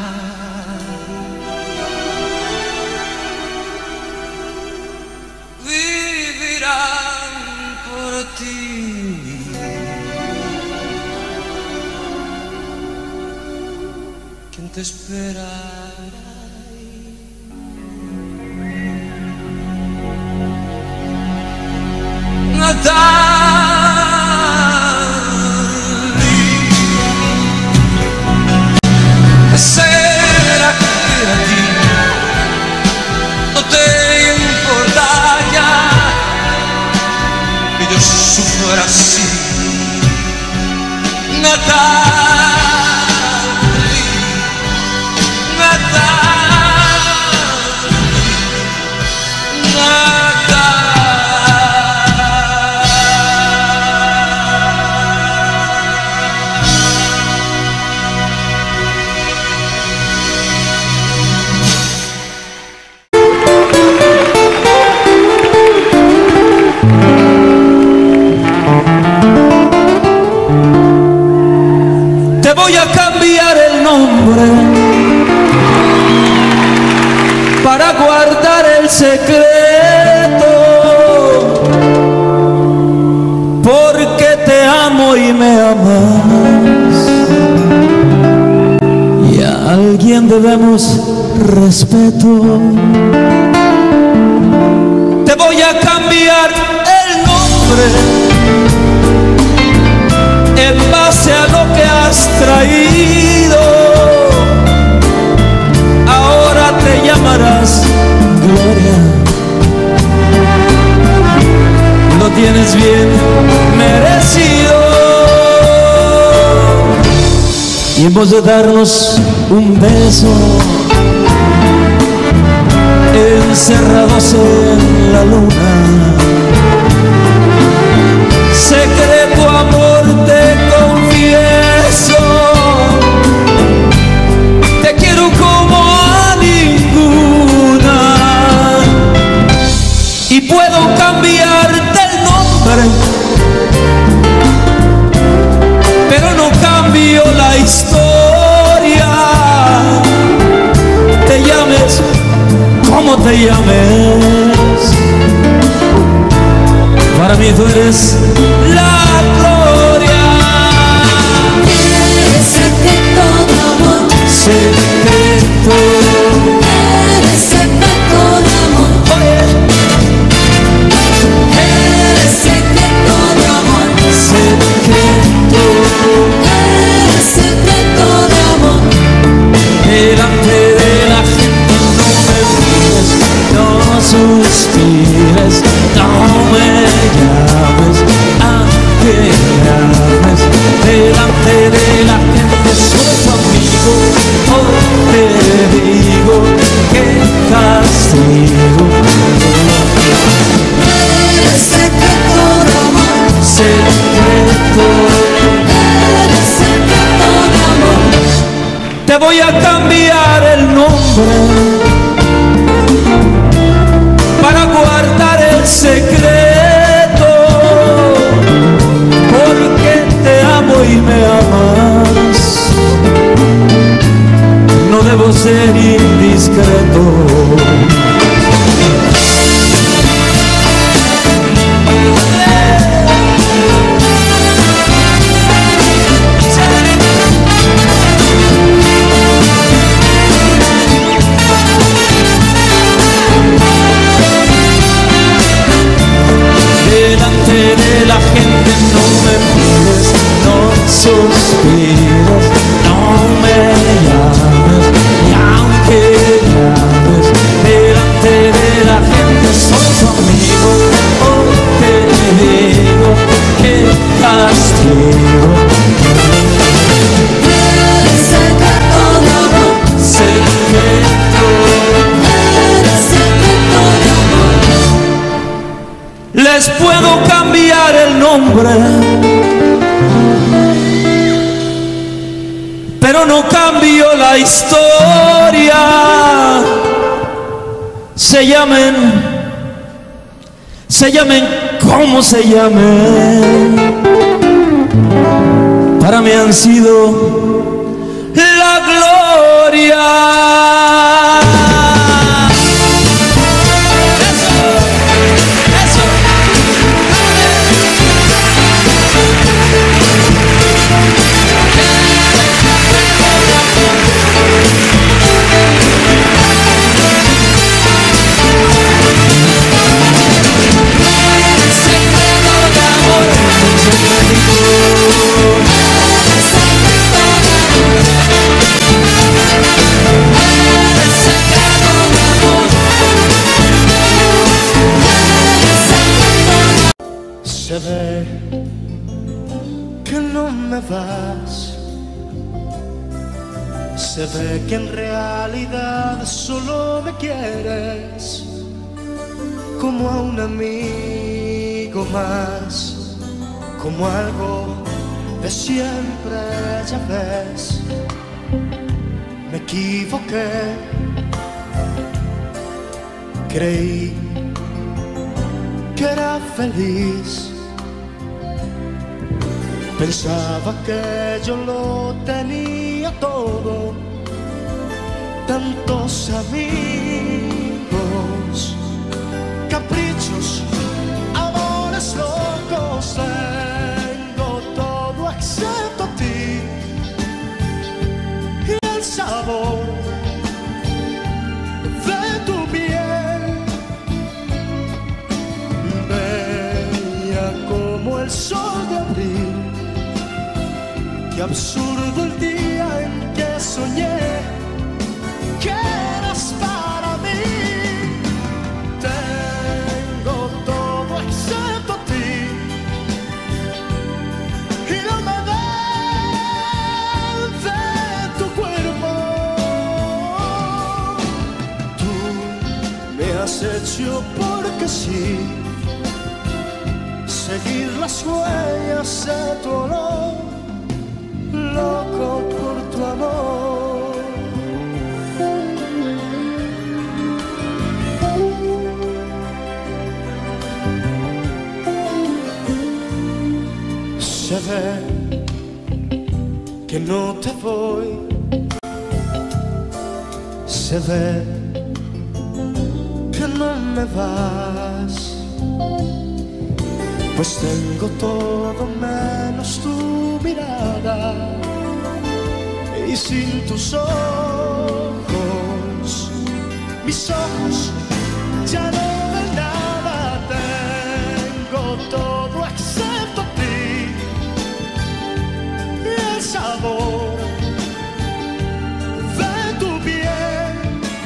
Vivirán por ti. ¿Quién te espera? Natalie, ¿qué será que a ti no te importa ya que yo sufra así? Natalie, Natalie, voy a cambiar el nombre para guardar el secreto, porque te amo y me amas, y a alguien debemos respeto. Te voy a cambiar el nombre base a lo que has traído. Ahora te llamarás Gloria. Lo tienes bien merecido. Y en vez de darnos un beso, encerrados en la luna, secreto amor te confieso, te quiero como a ninguna. Y puedo cambiarte el nombre, pero no cambio la historia. Te llames como te llames, para mí tú eres la gloria. Eres secreto de amor, Secreto, eres secreto de amor, eres secreto de amor, secreto, eres secreto de amor. delante de la gente no me mires, no suspires, no me llames, aunque llames. Delante de la gente soy tu amigo, hoy te digo que castigo. Eres secreto de amor, Secreto, eres secreto de amor. te voy a cambiar el nombre para guardar el secreto, porque te amo y me amas. No debo ser indiscreto. Delante de la gente no me mires, no suspires, no me llames, y aunque llames, delante de la gente soy tu amigo, hoy te digo que castigo. Eres secreto de amor, Secreto, eres secreto de amor. les puedo cambiar el nombre, pero no cambio la historia. Se llamen, se llamen como se llamen, para mí han sido la gloria. Se ve que no me vas, se ve que en realidad solo me quieres como a un amigo más, como algo de siempre, ya ves. Me equivoqué, creí que era feliz. Pensaba que yo lo tenía todo, tantos amigos, caprichos, amores locos. Tengo todo excepto a ti y el sabor de tu piel, bella como el sol de abril. Qué absurdo el día en que soñé que eras para mí. Tengo todo excepto a ti y no me dan de tu cuerpo. Tú me has hecho porque sí seguir las huellas de tu olor, loco por tu amor. Se ve que no te voy, se ve que no me vas, pues tengo todo menos tu mirada, y sin tus ojos, mis ojos ya no ven nada. Tengo todo excepto a ti y el sabor de tu piel,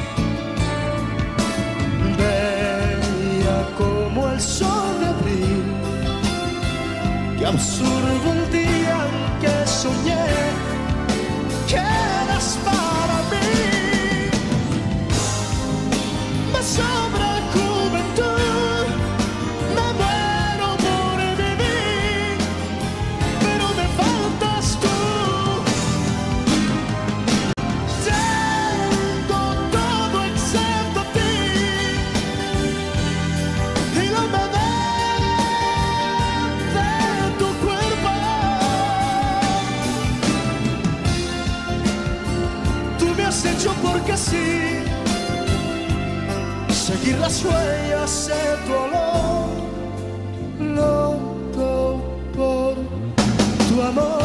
bella como el sol de abril. Qué absurdo el día en que soñé que eras para mí. Me sobra juventud, me muero por vivir, pero me faltas tú. Tengo todo excepto a ti y no me dan de tu cuerpo. Tú me has hecho porque sí seguir las huellas de tu olor, loco por tu amor.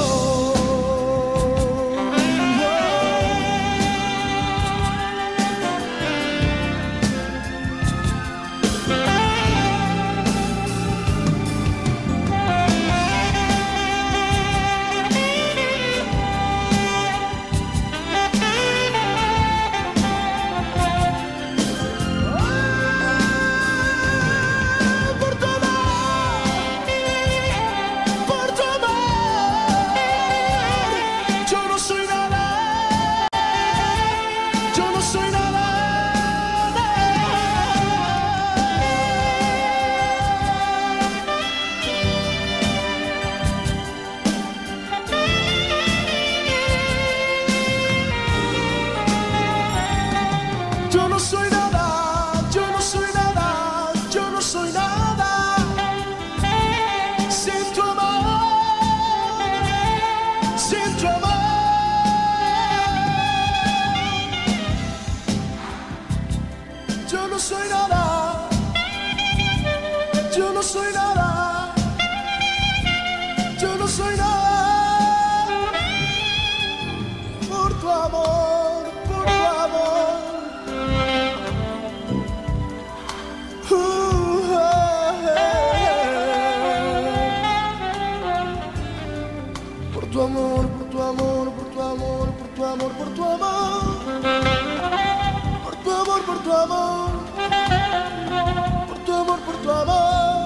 Yo no soy nada, yo no soy nada, yo no soy nada sin tu amor, sin tu amor. Yo no soy nada, yo no soy nada, yo no soy nada por tu amor, por tu amor. Por tu amor, por tu amor, por tu amor, por tu amor, por tu amor, por tu amor, por tu amor, por tu amor, por tu amor,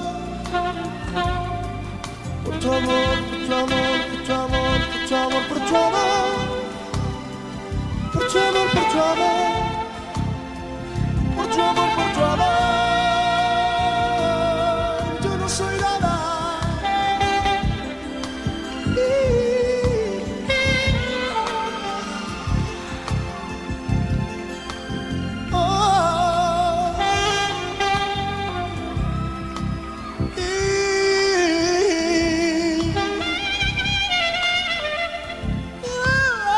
por tu amor, por tu amor, por tu amor, por tu amor, por tu amor, por tu amor, por tu amor, por tu amor, por tu amor, por tu amor. Yo no soy nada. Oh.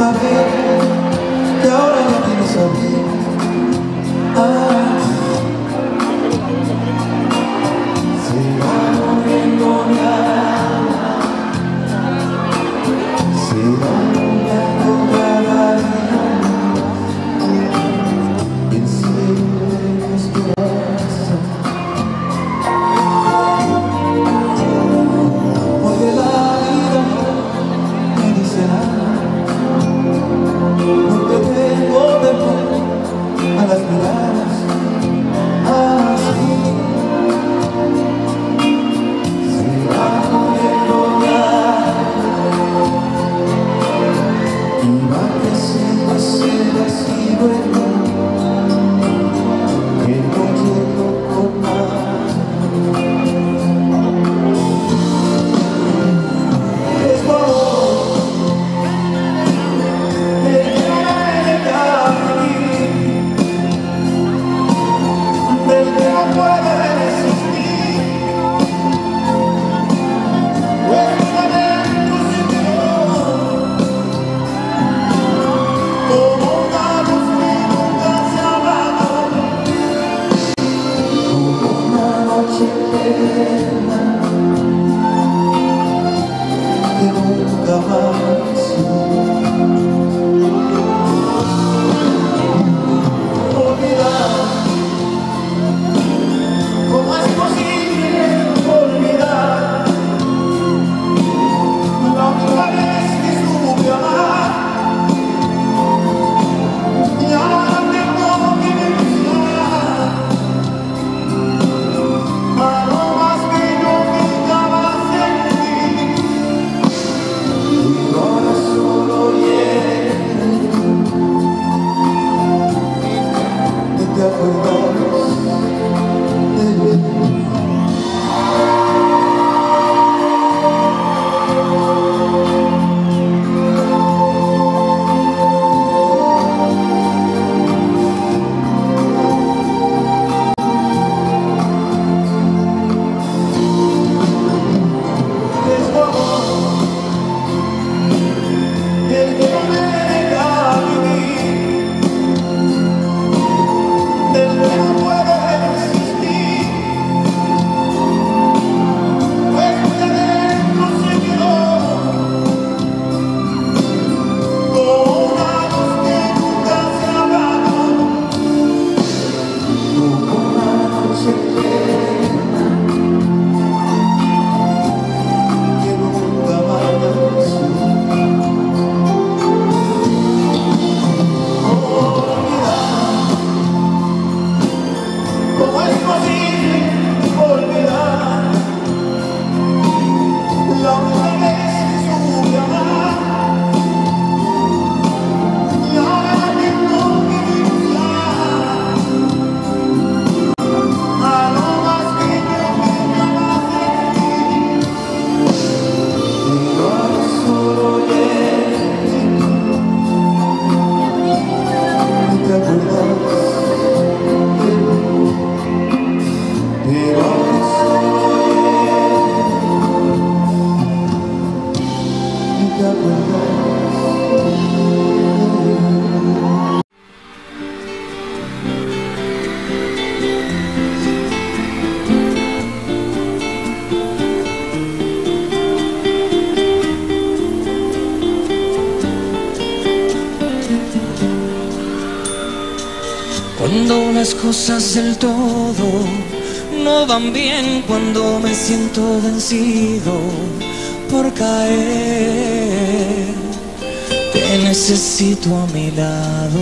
saber que ahora no tienes a mí. Ah, se va muriendo mi alma, se va muriendo cada día, en serio de esperanza. Porque la vida me dice nada, no te tengo temor a las miradas, así se va muriendo ya y va creciendo ese vacío en mí que no quiero con nada. Es por el que me deja vivir, del que no puede resistir, pues adentro se quedó como una luz que nunca se apagó, como una noche eterna que nunca amaneció. Olvidar, ¿cómo es posible olvidar la única vez que supe amar? Y ahora tengo que pensar a lo más bello que jamás sentí, y ahora solo hiere. ¿No te acuerdas de mí? Es tu amor el que no me deja vivir, del que no puede resistir, pues de adentro se quedó como una luz que nunca se apagó, como una noche eterna que nunca amaneció. Olvidar, ¿cómo es posible olvidar la única vez que supe amar? Y ahora tengo que pensar a lo más bello que jamás sentí, y ahora solo hiere. ¿No te acuerdas de mí? Pero ahora solo hiere. ¿No te acuerdas de mí? Cuando las cosas del todo no van bien, cuando me siento vencido por caer, te necesito a mi lado.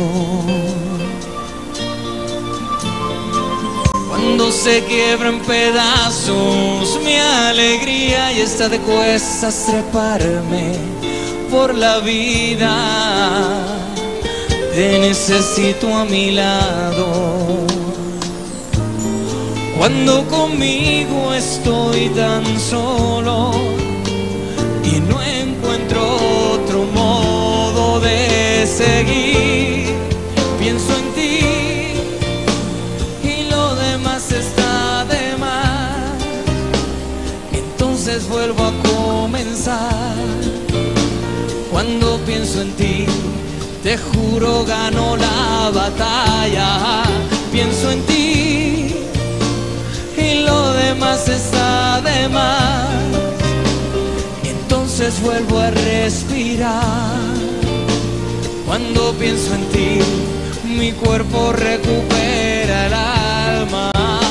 Cuando se quiebra en pedazos mi alegría y está de cuestas treparme por la vida, te necesito a mi lado. Cuando conmigo estoy tan solo y no encuentro otro modo de seguir, pienso en ti y lo demás está de más. Entonces vuelvo a comenzar. Cuando Cuando pienso en ti, te juro gano la batalla. Pienso en ti y lo demás está de más. Entonces vuelvo a respirar. Cuando pienso en ti, mi cuerpo recupera el alma.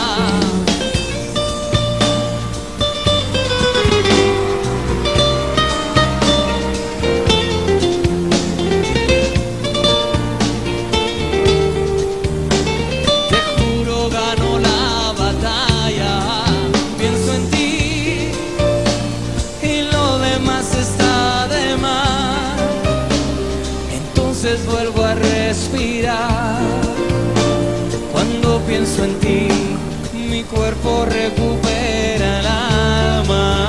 Vuelvo a respirar. Cuando pienso en ti, mi cuerpo recupera el alma.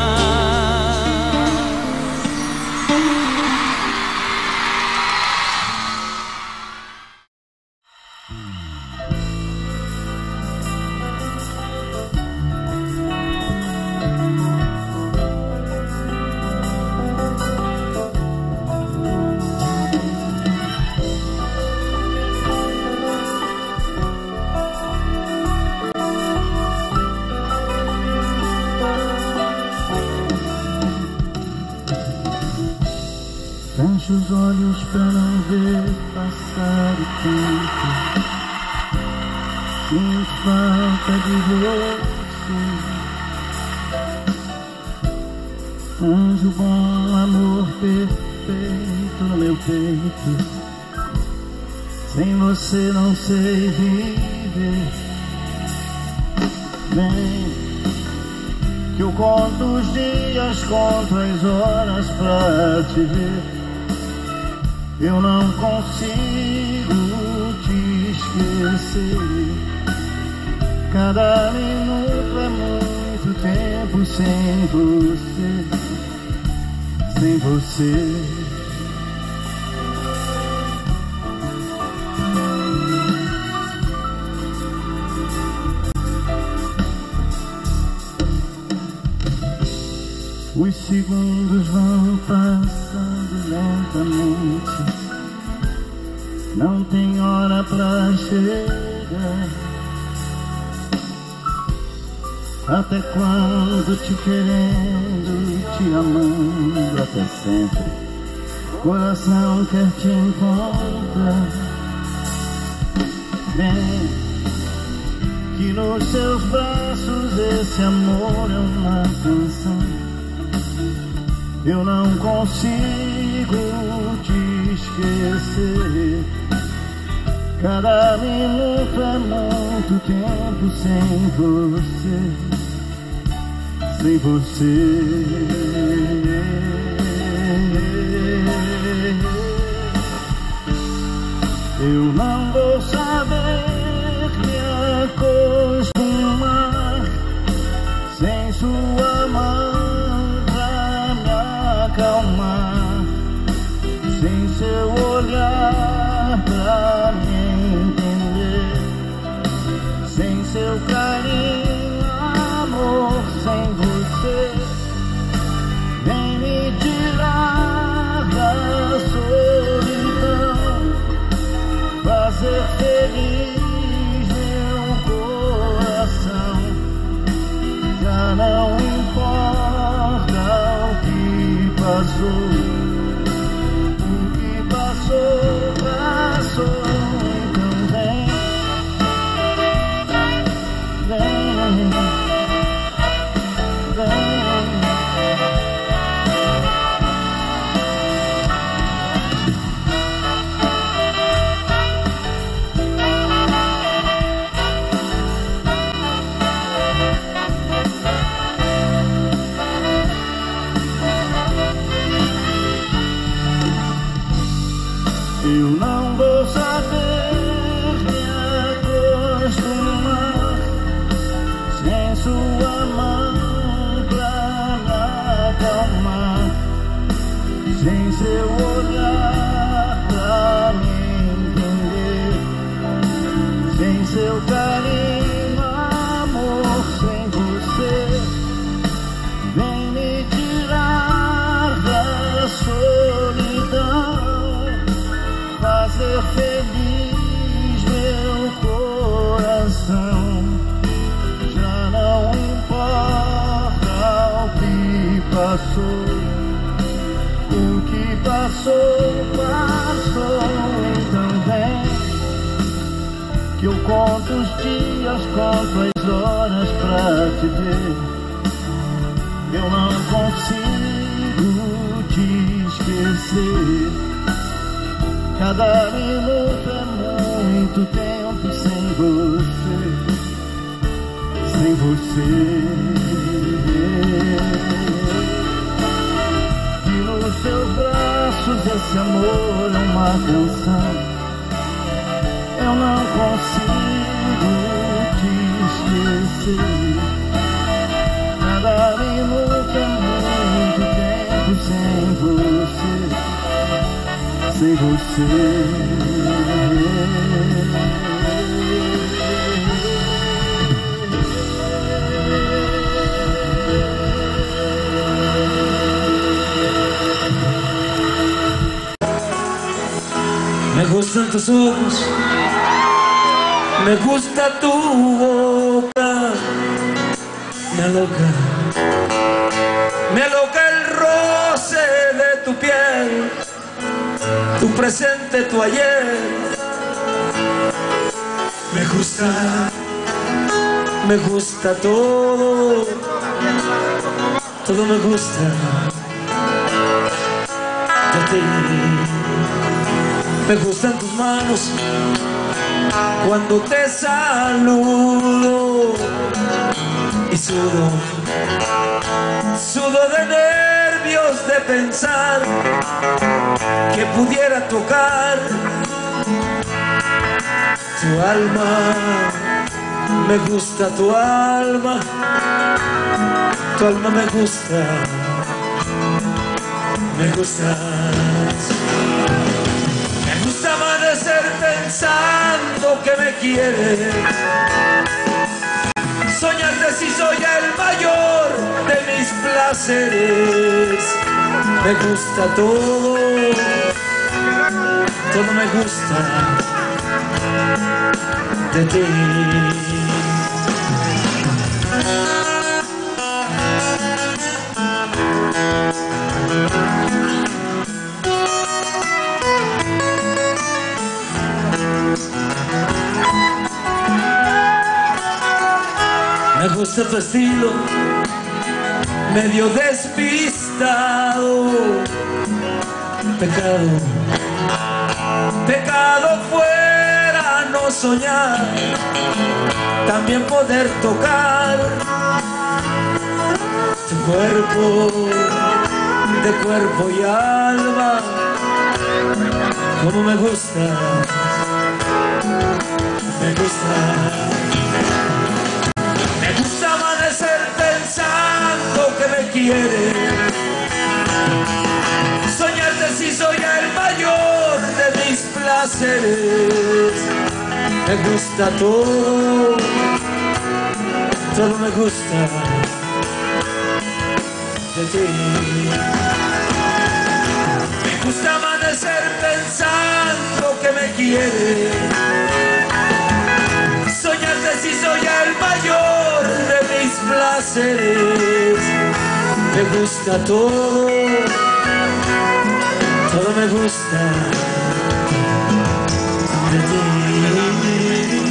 Fecho os olhos pra não ver passar o tempo. Sinto falta de você. Anjo bom, amor perfeito no meu peito. Sem você não sei viver. Vem, que eu conto os dias, conto as horas pra te ver. Eu não consigo te esquecer. Cada minuto é muito tempo sem você, sem você. Os segundos vão passando lentamente. Não tem hora pra chegar. Até quando te querendo, te amando até sempre. Coração quer te encontrar. Vem, que nos seus braços esse amor é uma canção. Eu não consigo te esquecer. Cada minuto é muito tempo sem você, sem você. Eu não vou saber me acostumar sem sua mão pra me acalmar, sem seu olhar pra me entender, sem seu carinho, amor, sem você. Vem me tirar da solidão, fazer feliz meu coração. Já não importa o que passou, o que passou, passou. Então vem, vem, vem. Eu não vou saber me acostumar sem sua mão pra me acalmar, sem seu olhar pra me entender, sem seu carinho, amor, sem você. Vem me tirar da solidão, passou, passou, então vem, que eu conto os dias, conto as horas pra te ver. Eu não consigo te esquecer. Cada minuto é muito tempo sem você, sem você. E nos seus braços esse amor é uma canção. Eu não consigo te esquecer. Cada minuto é muito tempo sem você, sem você. Me gustan tus ojos, me gusta tu boca, me aloca, me aloca el roce de tu piel, tu presente, tu ayer. Me gusta, me gusta todo, todo me gusta de ti. Me gustan tus manos cuando te saludo y sudo, sudo de nervios de pensar que pudiera tocar tu alma. Me gusta tu alma, tu alma me gusta, me gustas. Me gusta amanecer pensando que me quieres, soñarte si soy el mayor de mis placeres. Me gusta todo, todo me gusta de ti. Me gusta tu estilo, medio despistado. Pecado, pecado fuera no soñar, también poder tocar tu cuerpo, de cuerpo y alma. Como me gusta, me gusta. Me gusta amanecer pensando que me quieres, soñarte si soy el mayor de mis placeres. Me gusta todo, todo me gusta de ti. Me gusta amanecer pensando que me quieres, soñarte si soy el mayor de mis placeres. Me gusta todo, todo me gusta de ti.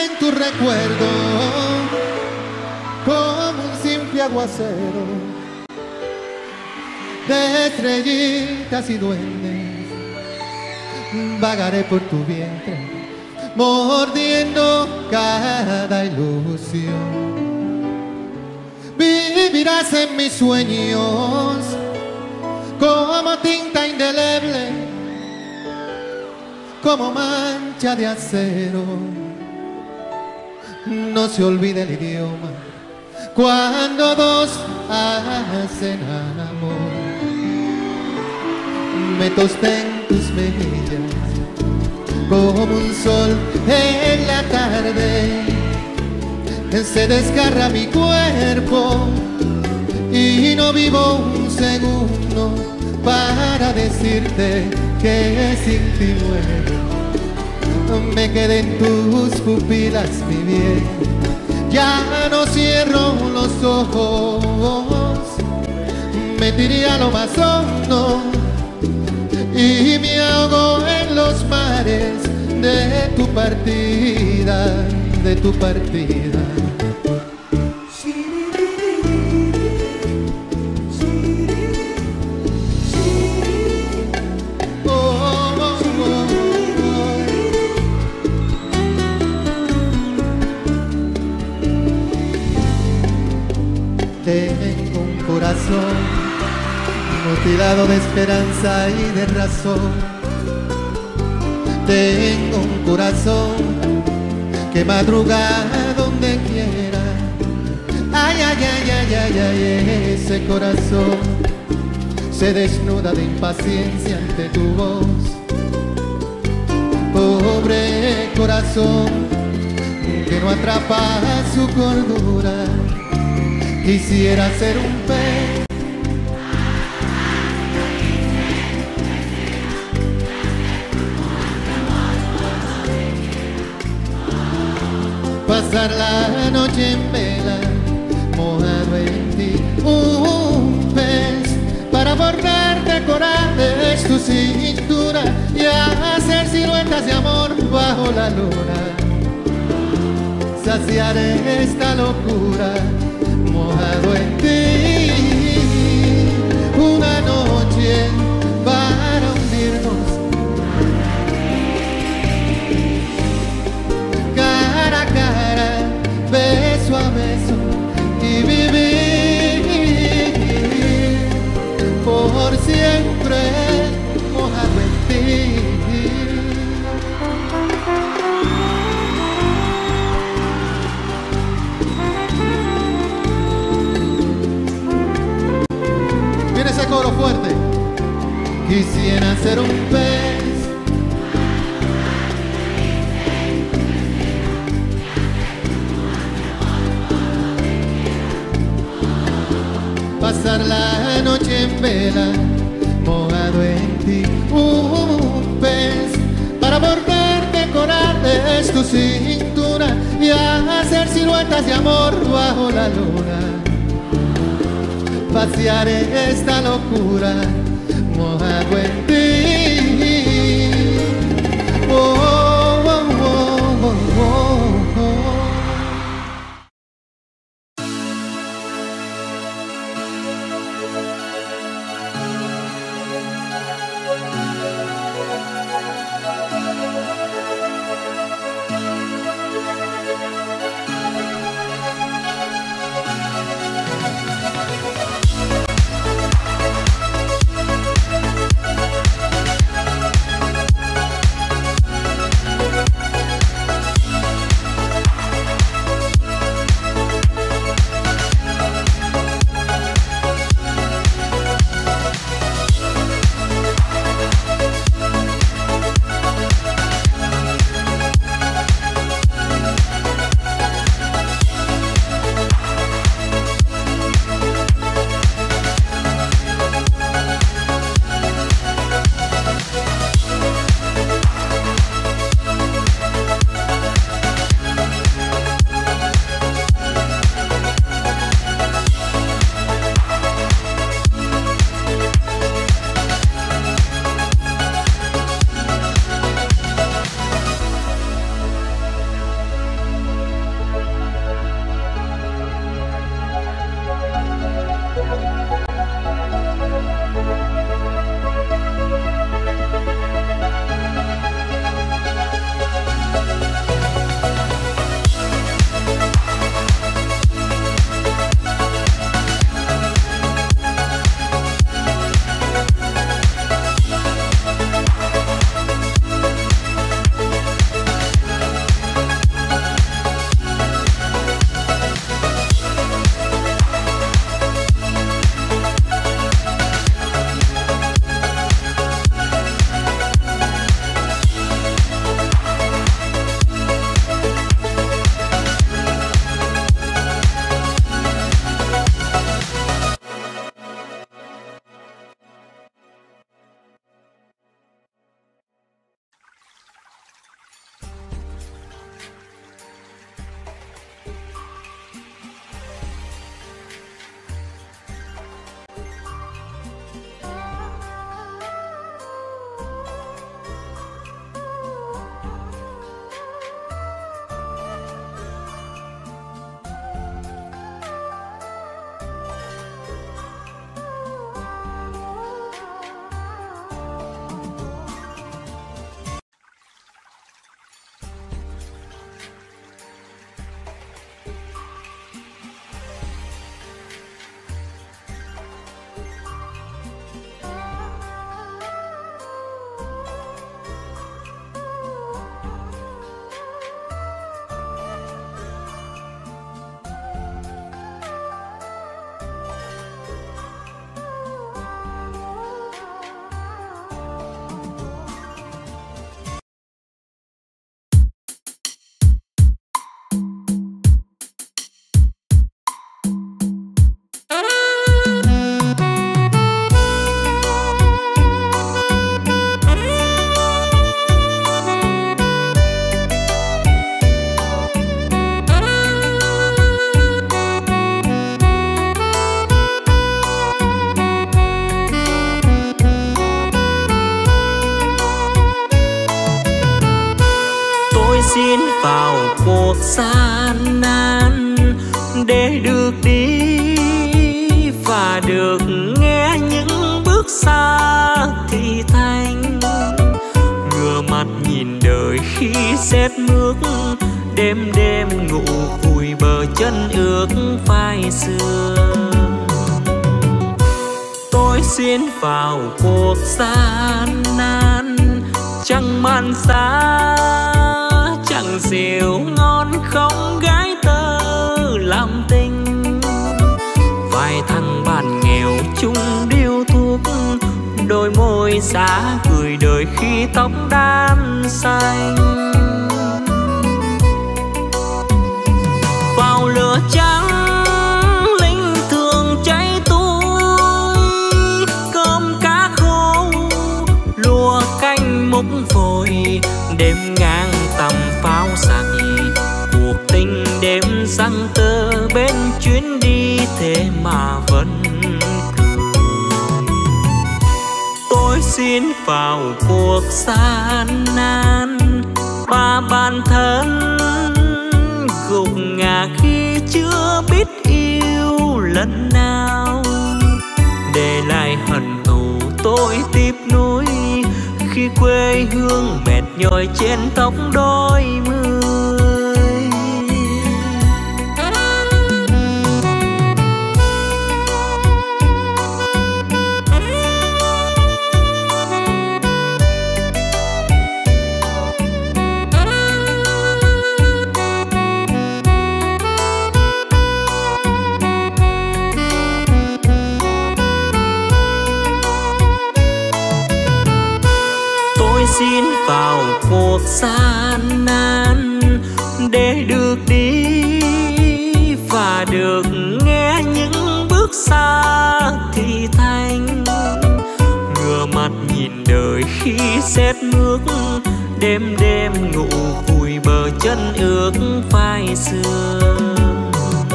en tu recuerdo como un simple aguacero de estrellitas y duendes. Vagaré por tu vientre mordiendo cada ilusión. Vivirás en mis sueños como tinta indeleble, como mancha de acero. No se olvide el idioma cuando dos hacen amor. Me tosté en tus mejillas como un sol en la tarde. Se desgarra mi cuerpo y no vivo un segundo para decirte que sin ti muero. Me quedé en tus pupilas, mi bien, ya no cierro los ojos. Me tiré a lo más hondo y me ahogo en los mares de tu partida, de tu partida. Tengo un corazón mutilado de esperanza y de razón. Tengo un corazón que madruga donde quiera. Ay, ay, ay, ay, ay, ay, ese corazón se desnuda de impaciencia ante tu voz. Pobre corazón que no atrapa su cordura. Quisiera ser un pez pasar la noche en vela, mojado en ti. Un pez para borrar de corales tu cintura y hacer siluetas de amor bajo la luna. Saciaré esta locura mojado en ti, una noche para hundirnos cara a cara, beso a beso y vivir por siempre mojado en ti. Ese coro fuerte. Quisiera ser un pez pasar la noche en vela, mojado en ti. Un pez para bordarte corales tu cintura y hacer siluetas de amor bajo la luna. Vaciaré esta locura mojado en ti. Oh, oh, oh, oh, oh, oh. gian nan để được đi và được nghe những bước xa thì thanh. Ngửa mặt nhìn đời khi rét mướt, đêm đêm ngủ vùi bờ chân ước phai sương. Tôi xin vào cuộc gian nan, chẳng mặn xa chẳng rượu ngon không gái tơ làm tình. Vài thằng bạn nghèo chung điếu thuốc, đôi môi giá cười đời khi tóc đan xanh. Vào lửa trắng linh thường cháy túi, cơm cá khô lùa canh múc vội, đêm ngang tầm pháo sạc. Cuộc tình đêm răng tơ bên chuyến đi thế mà vẫn cười. Tôi xin vào cuộc gian nan, ba bản thân gục ngã khi chưa biết yêu lần nào. Để lại hận thù tôi tiếp nối khi quê hương mệt nhòi trên tóc đôi mươi. Xin vào cuộc gian nan để được đi và được nghe những bước xa thì thanh. Ngửa mặt nhìn đời khi rét mướt, đêm đêm ngủ vùi bờ chân ước phai sương.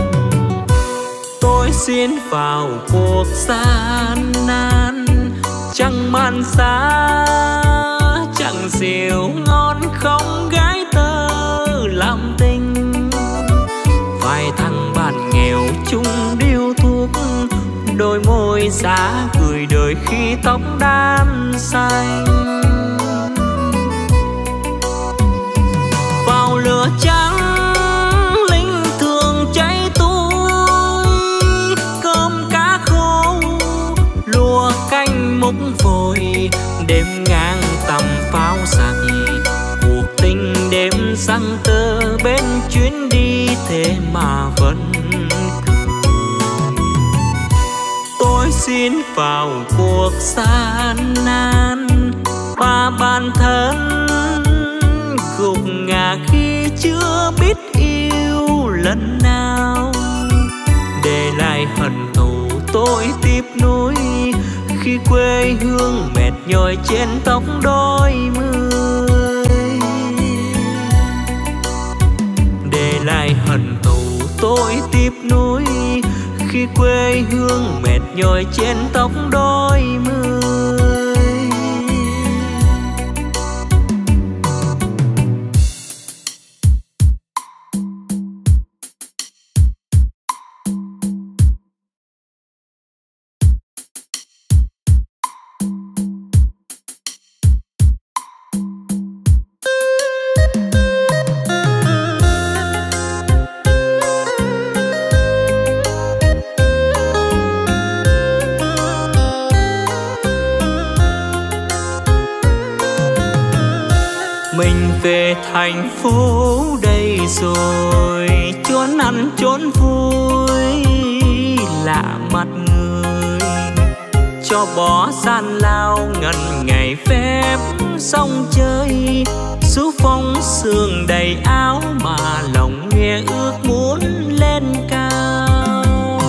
Tôi xin vào cuộc gian nan, chẳng mặn xa chẳng rượu ngon không gái tơ làm tình. Vài thằng bạn nghèo chung điếu thuốc, đôi môi giá cười đời khi tóc đan xanh. Vào lửa trắng linh thường cháy túi, cơm cá khô lùa canh múc vội, đêm ngang tầm pháo sạc. Cuộc tình đêm răng tơ bên chuyến đi thế mà vẫn cười. Tôi xin vào cuộc gian nan, ba bản thân gục ngã khi chưa biết yêu lần nào. Để lại hận thù tôi tiếp nối khi quê hương mệt nhòi trên tóc đôi mươi. Để lại hận thù tôi tiếp nối khi quê hương mệt nhòi trên tóc đôi mươi. Mình về thành phố đây rồi, chốn ăn chốn vui lạ mặt người, cho bỏ gian lao ngần ngày phép sông chơi. Số phong sương đầy áo mà lòng nghe ước muốn lên cao.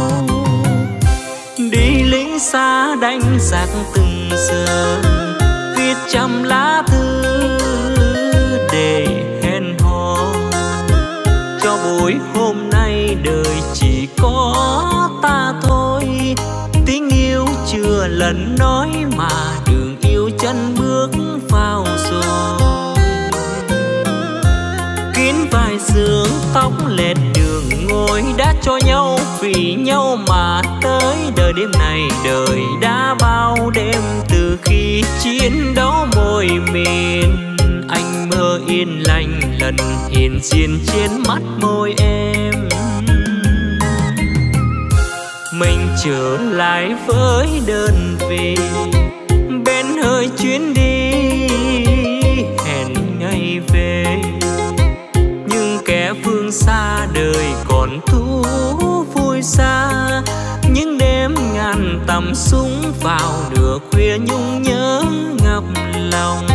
Đi lính xa đánh giặc từng giờ, viết trăm lá thư để hẹn hò. Cho buổi hôm nay đời chỉ có ta thôi, tình yêu chưa lần nói mà đường yêu chân bước vào rồi. Kín vài sương tóc lệch đường ngồi đã cho nhau vì nhau mà tới đời đêm này đời đã bao đêm từ khi chiến đấu môi miền anh mơ yên lành lần hiền xiên trên mắt môi em mình trở lại với đơn vị bên hơi chuyến đi hẹn ngày về nhưng kẻ phương xa đời còn thú vui xa những đêm ngàn tầm súng vào nửa khuya nhung nhớ ngập lòng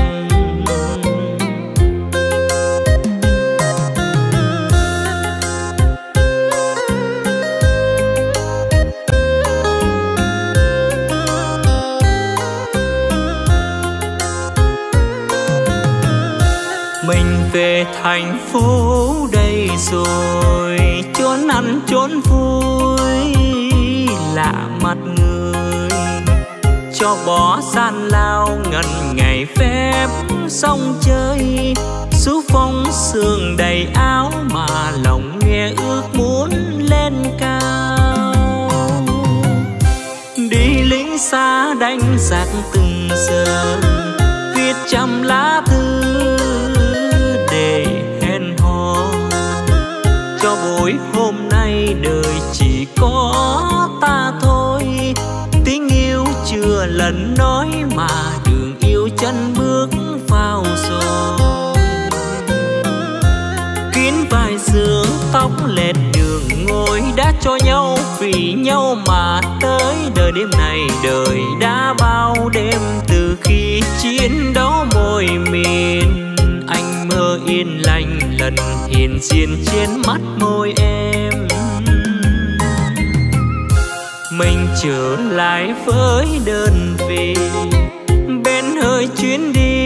về thành phố đây rồi chốn ăn chốn vui lạ mặt người cho bỏ gian lao ngần ngày phép sông chơi số phong sương đầy áo mà lòng nghe ước muốn lên cao đi lính xa đánh giặc từng giờ viết trăm lá thư để hẹn hò cho buổi hôm nay đời chỉ có ta thôi tiếng yêu chưa lần nói mà đường yêu chân bước vào rồi kín vai sương tóc lệch đường ngồi đã cho nhau vì nhau mà tới đời đêm này đời đã bao đêm từ khi chiến đấu môi miền anh mơ yên lành lần hiền xiên trên mắt môi em mình trở lại với đơn vị bên hơi chuyến đi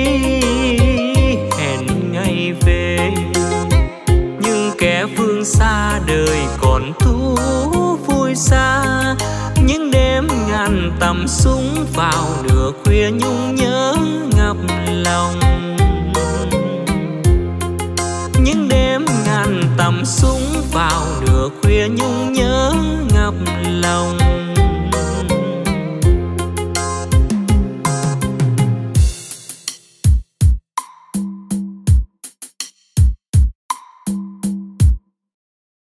hẹn ngày về nhưng kẻ phương xa đời còn thú vui xa những đêm ngàn tầm súng vào nửa khuya nhung nhớ ngập lòng những đêm ngàn tầm súng vào nửa khuya nhung nhớ ngập lòng